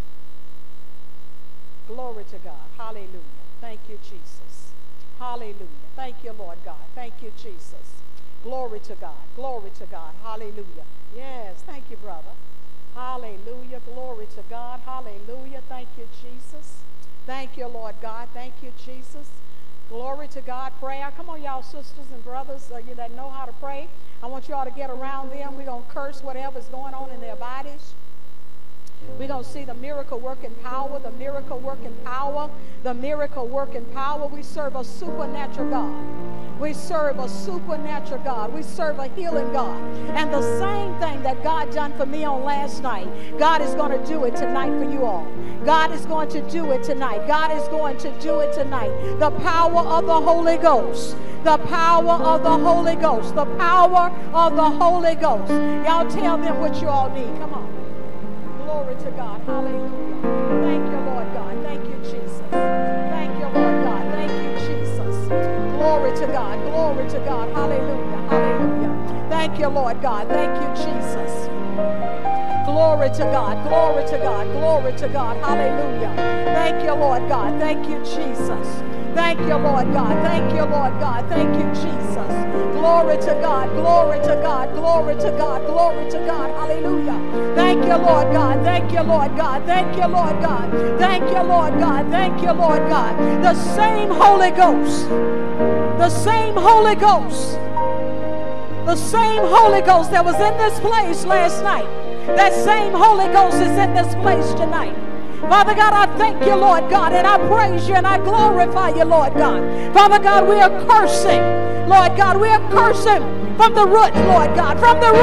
Glory to God. Hallelujah. Thank you, Jesus. Hallelujah. Thank you, Lord God. Thank you, Jesus. Glory to God. Glory to God. Hallelujah. Yes. Thank you, brother. Hallelujah. Glory to God. Hallelujah. Thank you, Jesus. Thank you, Lord God. Thank you, Jesus. Glory to God. Prayer. Come on, y'all sisters and brothers you that know how to pray. I want you all to get around them. We're going to curse whatever's going on in their bodies. We're going to see the miracle working power, the miracle working power, the miracle working power. We serve a supernatural God. We serve a supernatural God. We serve a healing God. And the same thing that God done for me on last night, God is going to do it tonight for you all. God is going to do it tonight. God is going to do it tonight. The power of the Holy Ghost. The power of the Holy Ghost. The power of the Holy Ghost. Y'all tell them what you all need. Come on. Glory to God. Hallelujah. Thank you, Lord God. Thank you, Jesus. Thank you, Lord God. Thank you, Jesus. Glory to God. Glory to God. Hallelujah. Hallelujah. Thank you, Lord God. Thank you, Jesus. Glory to God. Glory to God. Glory to God. Hallelujah. Thank you, Lord God. Thank you, Jesus. Thank you, Lord God. Thank you, Lord God. Thank you, Jesus. Glory to God. Glory to God. Glory to God. Glory to God. Hallelujah. Thank you, Lord God. Thank you, Lord God. Thank you, Lord God. Thank you, Lord God. Thank you, Lord God. The same Holy Ghost. The same Holy Ghost. The same Holy Ghost that was in this place last night. That same Holy Ghost is in this place tonight. Father God, I thank you, Lord God, and I praise you and I glorify you, Lord God. Father God, we are cursing, Lord God, we are cursing from the root, Lord God, from the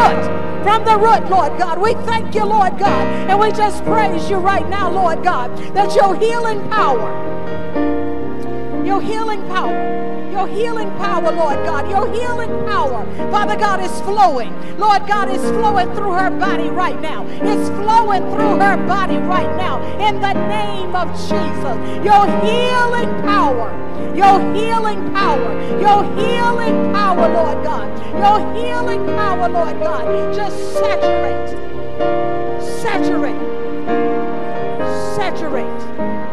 root, Lord God. We thank you, Lord God, and we just praise you right now, Lord God, that your healing power, your healing power, Your healing power, Lord God. Your healing power, Father God, is flowing. Lord God, is flowing through her body right now. It's flowing through her body right now. In the name of Jesus. Your healing power. Your healing power. Your healing power, Lord God. Your healing power, Lord God. Just saturate. Saturate. Saturate.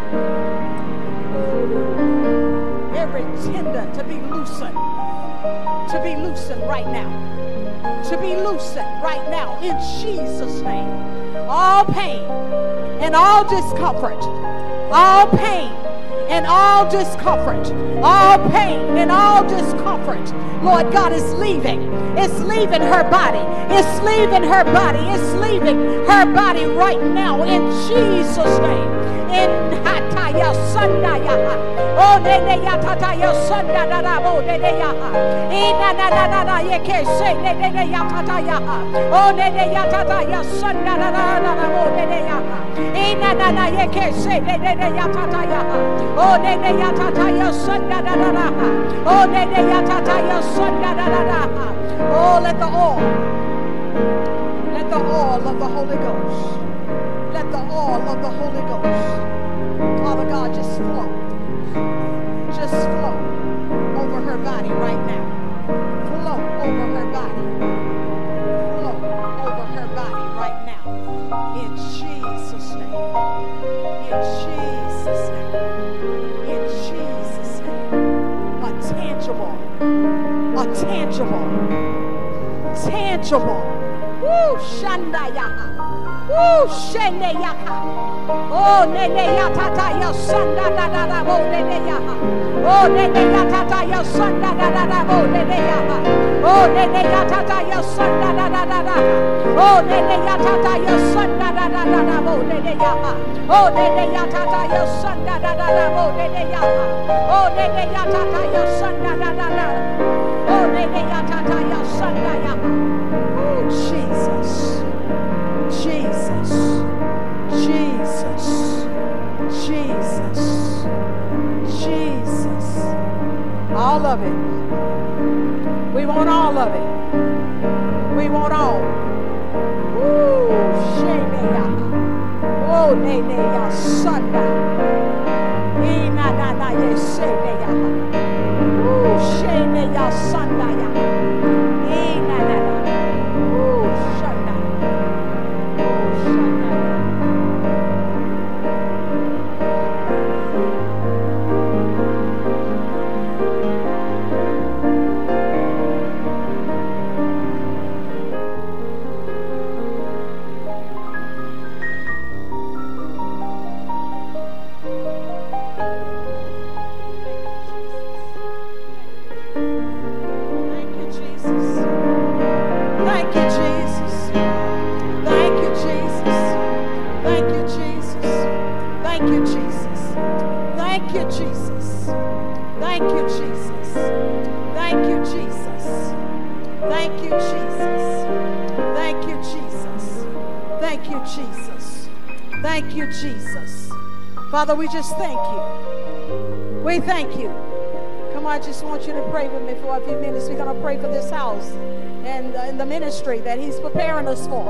Every tendon to be loosened. To be loosened right now. To be loosened right now in Jesus' name. All pain and all discomfort. All pain and all discomfort. All pain and all discomfort. Lord God, is leaving. It's leaving her body. It's leaving her body. It's leaving her body right now in Jesus' name. In Hataya Sandaya. Oh, Neya Tataya Sandada. Oh, Neya. Ina na na na na yeke say Neya Tataya. Oh, Neya Tataya Sandada. Oh, Neya. Ina na na yeke say Neya Tataya. Oh, Neya Tataya Sandada. Oh, Neya Tataya Sandada. Oh, let the oil of the Holy Ghost. Let the oil of the Holy Ghost, Father God, just flow. Just flow over her body right now. Flow over her body. Flow over her body right now. In Jesus' name. In Jesus' name. In Jesus' name. A tangible. Woo, Shandayaha. Woo, Sheneyaka. Oh, Neneya Tataya Sanda da da da bo Neneyaha. Oh, Neneya Tataya Sanda da da da bo Neneyaha. Oh, Neneya Tataya Sanda da da da da. Oh, Neneya Tataya Sanda da da da da bo Neneyaha. Oh, Neneya Tataya Sanda da da da bo Neneyaha. Oh, Neneya Tataya Sanda da da da. Oh, Neneya Tataya Sanda yaha. Oh, Jesus. Jesus, Jesus, Jesus, Jesus. All of it. We want all of it. We want all. Ooh, Sheneya. Oh, Neneya Sanda. Ina na na ye Sheneya. Ooh, Sheneya Sanda ya. Ina na na. Ooh, Shanda. Thank you, Jesus. Father, we just thank you. We thank you. Come on, I just want you to pray with me for a few minutes. We're going to pray for this house and the ministry that he's preparing us for.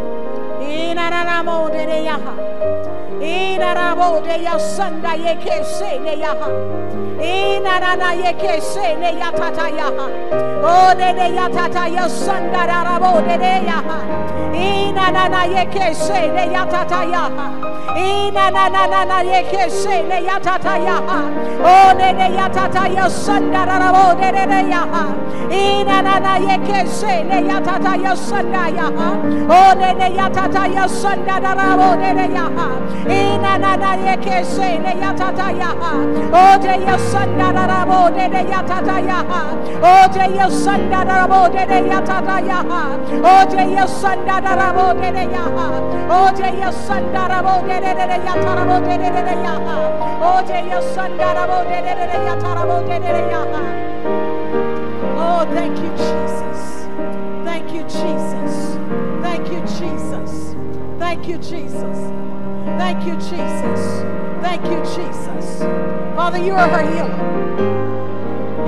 Ina na na na na yeke se ne yatata yaha. Oh ne ne yatata ya sanda rabo ne ne ne yaha. Ina na na yeke se ne yatata ya sanda yaha. Oh ne ne yatata ya sanda rabo ne ne yaha. Ina na na yeke se ne yatata yaha. Oh de ya sanda rabo ne ne yatata yaha. Oh de ya sanda rabo ne ne yatata yaha. Oh de ya sanda rabo ne ne yaha. Oh de ya sanda rabo ne ne yatarabo ne ne yaha. Oh de ya sanda rabo ne ne yatarabo ne ne yaha. Oh, thank you, Jesus. Thank you, Jesus. Thank you, Jesus. Thank you, Jesus. Thank you, Jesus. Thank you, Jesus. Father, you are her healer. You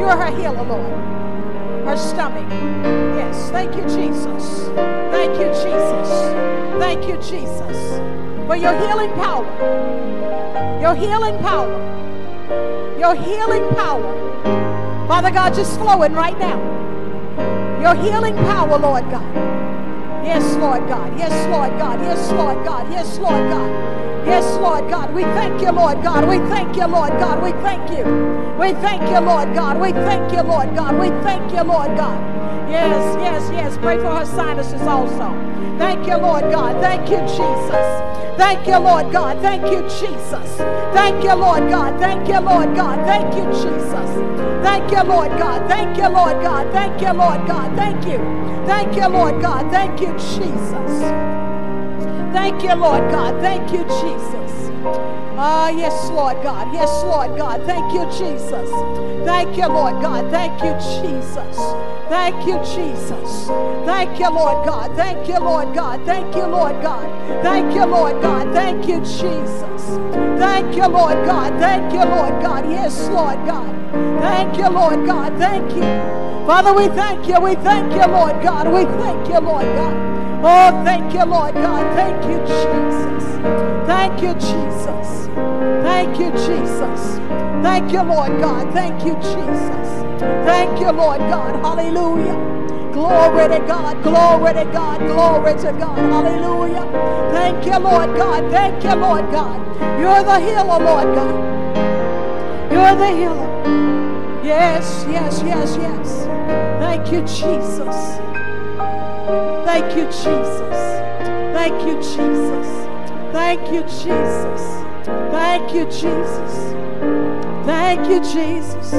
You're her healer, Lord. Her stomach. Yes, thank you, Jesus. Thank you, Jesus. Thank you, Jesus, for your healing power. Your healing power. Your healing power. Father God, just flowing right now. Your healing power, Lord God. Yes, Lord God. Yes, Lord God. Yes, Lord God. Yes, Lord God. Yes, Lord God. We thank you, Lord God. We thank you, Lord God. We thank you. We thank you, Lord God. We thank you, Lord God. We thank you, Lord God. Yes, yes, yes. Pray for her sinuses also. Thank you, Lord God. Thank you, Jesus. Thank you, Lord God. Thank you, Jesus. Thank you, Lord God. Thank you, Lord God. Thank you, Jesus. Thank you, Lord God. Thank you, Lord God. Thank you, Lord God. Thank you. Thank you, Lord God. Thank you, Jesus. Thank you, Lord God. Thank you, Jesus. Ah, yes, Lord God. Yes, Lord God. Thank you, Jesus. Thank you, Lord God. Thank you, Jesus. Thank you, Jesus. Thank you, Lord God. Thank you, Lord God. Thank you, Lord God. Thank you, Lord God. Thank you, Jesus. Thank you, Lord God. Thank you, Lord God. Yes, Lord God. Thank you, Lord God. Thank you. Father, we thank you. We thank you, Lord God. We thank you, Lord God. Oh, thank you, Lord God. Thank you, Jesus. Thank you, Jesus. Thank you, Jesus. Thank you, Lord God. Thank you, Jesus. Thank you, Lord God. Hallelujah. Glory to God. Glory to God. Glory to God. Hallelujah. Thank you, Lord God. Thank you, Lord God. You're the healer, Lord God. You're the healer. Yes, yes, yes, yes. Thank you, Jesus. Thank you, Jesus. Thank you, Jesus. Thank you, Jesus. Thank you, Jesus. Thank you, Jesus.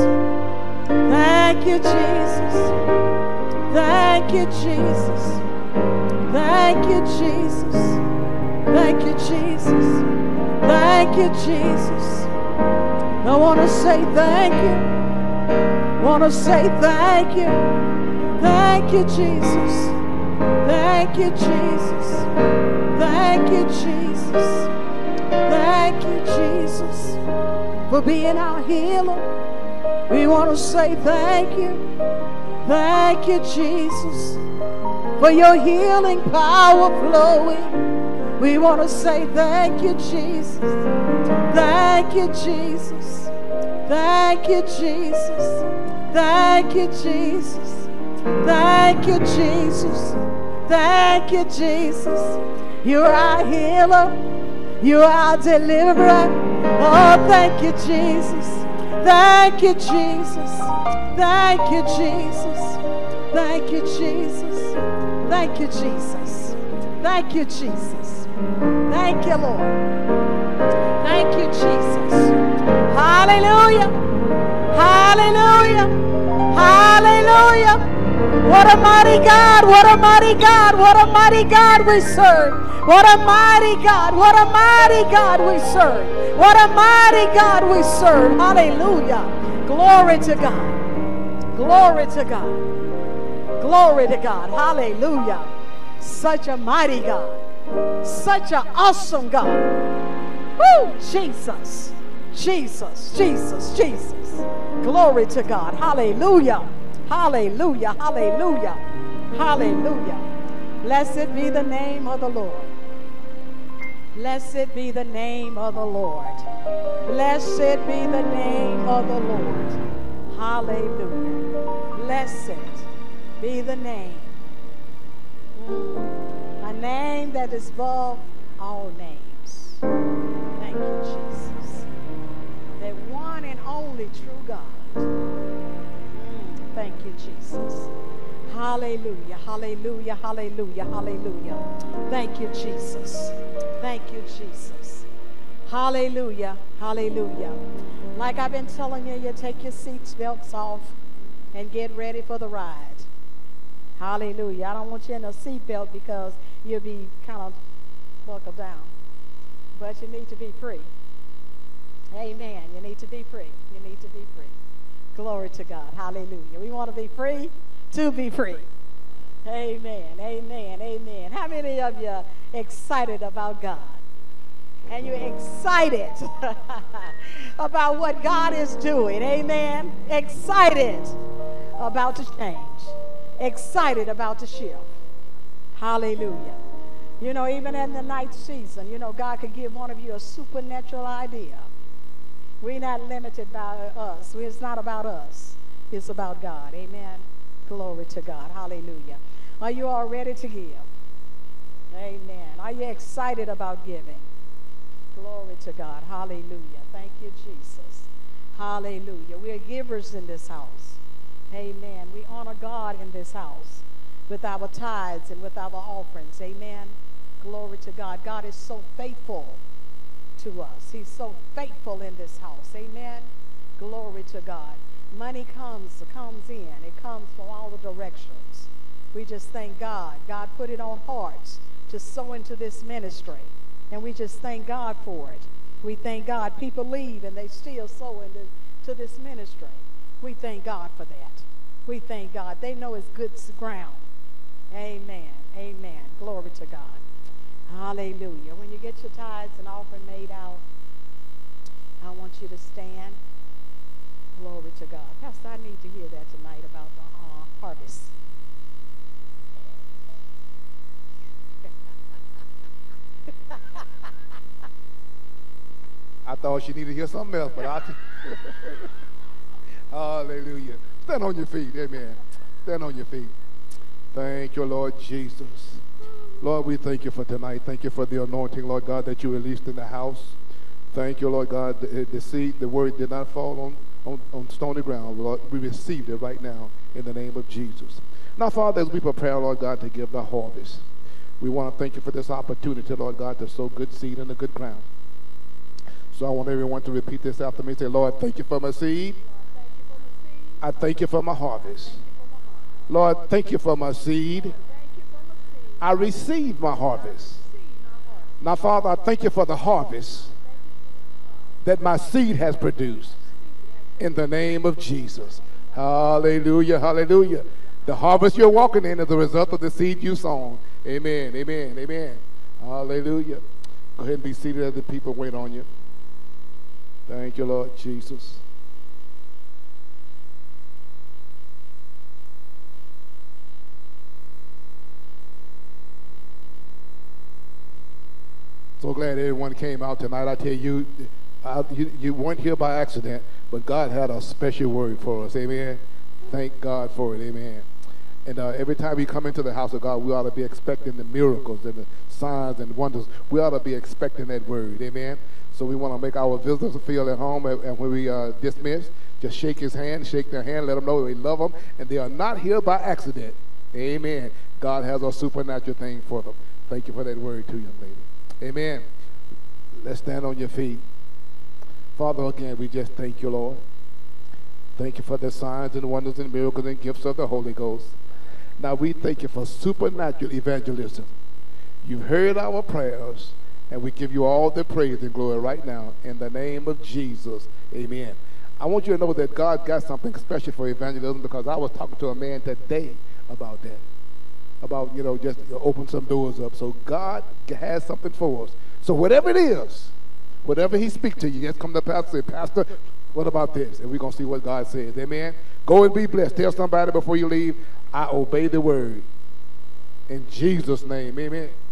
Thank you, Jesus. Thank you, Jesus. Thank you, Jesus. Thank you, Jesus. Thank you, Jesus. I want to say thank you. Want to say thank you. Thank you, Jesus. Thank you, Jesus. Thank you, Jesus. Thank you, Jesus, for being our healer. We want to say thank you. Thank you, Jesus, for your healing power flowing. We want to say thank you, Jesus. Thank you, Jesus. Thank you, Jesus. Thank you, Jesus. Thank you, Jesus. Thank you, Jesus. You're our healer. You're our deliverer. Oh, thank you, Jesus. Thank you, Jesus. Thank you, Jesus. Thank you, Jesus. Thank you, Jesus. Thank you, Jesus. Thank you, Lord. Thank you, Jesus. Hallelujah. Hallelujah. Hallelujah. What a mighty God. What a mighty God. What a mighty God we serve. What a mighty God. What a mighty God we serve. What a mighty God we serve. Hallelujah. Glory to God. Glory to God. Glory to God. Hallelujah. Such a mighty God. Such an awesome God. Woo! Jesus. Jesus. Jesus. Jesus. Glory to God. Hallelujah. Hallelujah. Hallelujah. Hallelujah. Blessed be the name of the Lord. Blessed be the name of the Lord. Blessed be the name of the Lord. Hallelujah. Blessed be the name. A name that is above all names. Thank you, Jesus. The one and only true God. Thank you, Jesus. Hallelujah, hallelujah, hallelujah, hallelujah. Thank you, Jesus. Thank you, Jesus. Hallelujah, hallelujah. Like I've been telling you, you take your seat belts off and get ready for the ride. Hallelujah. I don't want you in a seat belt because you'll be kind of buckled down. But you need to be free. Amen. You need to be free. You need to be free. Glory to God. Hallelujah. We want to be free to be free. Amen. Amen. Amen. How many of you excited about God? and you're excited about what God is doing. Amen. Excited about the change. Excited about the shift. Hallelujah. You know, even in the night season, you know, God could give one of you a supernatural idea. We're not limited by us. It's not about us. It's about God. Amen. Glory to God. Hallelujah. Are you all ready to give? Amen. Are you excited about giving? Glory to God. Hallelujah. Thank you, Jesus. Hallelujah. We are givers in this house. Amen. We honor God in this house with our tithes and with our offerings. Amen. Glory to God. God is so faithful to us. He's so faithful in this house. Amen. Glory to God. Money comes in. It comes from all the directions. We just thank God. God put it on hearts to sow into this ministry. And we just thank God for it. We thank God. People leave and they still sow into this ministry. We thank God for that. We thank God. They know it's good ground. Amen. Amen. Glory to God. Hallelujah. When you get your tithes and offering made out, I want you to stand. Glory to God. Pastor, I need to hear that tonight about the harvest. I thought she needed to hear something else, but hallelujah. Stand on your feet. Amen. Stand on your feet. Thank you, Lord Jesus. Lord, we thank you for tonight. Thank you for the anointing, Lord God, that you released in the house. Thank you, Lord God. The seed, the word did not fall on stony ground. Lord, we received it right now in the name of Jesus. Now, Father, as we prepare, Lord God, to give the harvest, we want to thank you for this opportunity, Lord God, to sow good seed in the good ground. So I want everyone to repeat this after me. Say, Lord, thank you for my seed. I thank you for my harvest. Lord, thank you for my seed. I receive my harvest. Now, Father, I thank you for the harvest that my seed has produced in the name of Jesus. Hallelujah, hallelujah. The harvest you're walking in is the result of the seed you sown. Amen, amen, amen. Hallelujah. Go ahead and be seated as the people wait on you. Thank you, Lord Jesus. So glad everyone came out tonight. I tell you, you weren't here by accident, but God had a special word for us. Amen. Thank God for it. Amen. And every time we come into the house of God, we ought to be expecting the miracles and the signs and wonders. We ought to be expecting that word. Amen. So we want to make our visitors feel at home, and when we dismiss, just shake his hand, shake their hand, let them know we love them, and they are not here by accident. Amen. God has a supernatural thing for them. Thank you for that word too, young lady. Amen. Let's stand on your feet. Father, again, we just thank you, Lord. Thank you for the signs and wonders and miracles and gifts of the Holy Ghost. Now we thank you for supernatural evangelism. You've heard our prayers, and we give you all the praise and glory right now in the name of Jesus. Amen. I want you to know that God got something special for evangelism, because I was talking to a man today about that. About, just open some doors up. So God has something for us. So whatever it is, whatever he speaks to you, just come to the pastor and say, Pastor, what about this? And we're going to see what God says. Amen. Go and be blessed. Tell somebody before you leave, I obey the word. In Jesus' name, amen.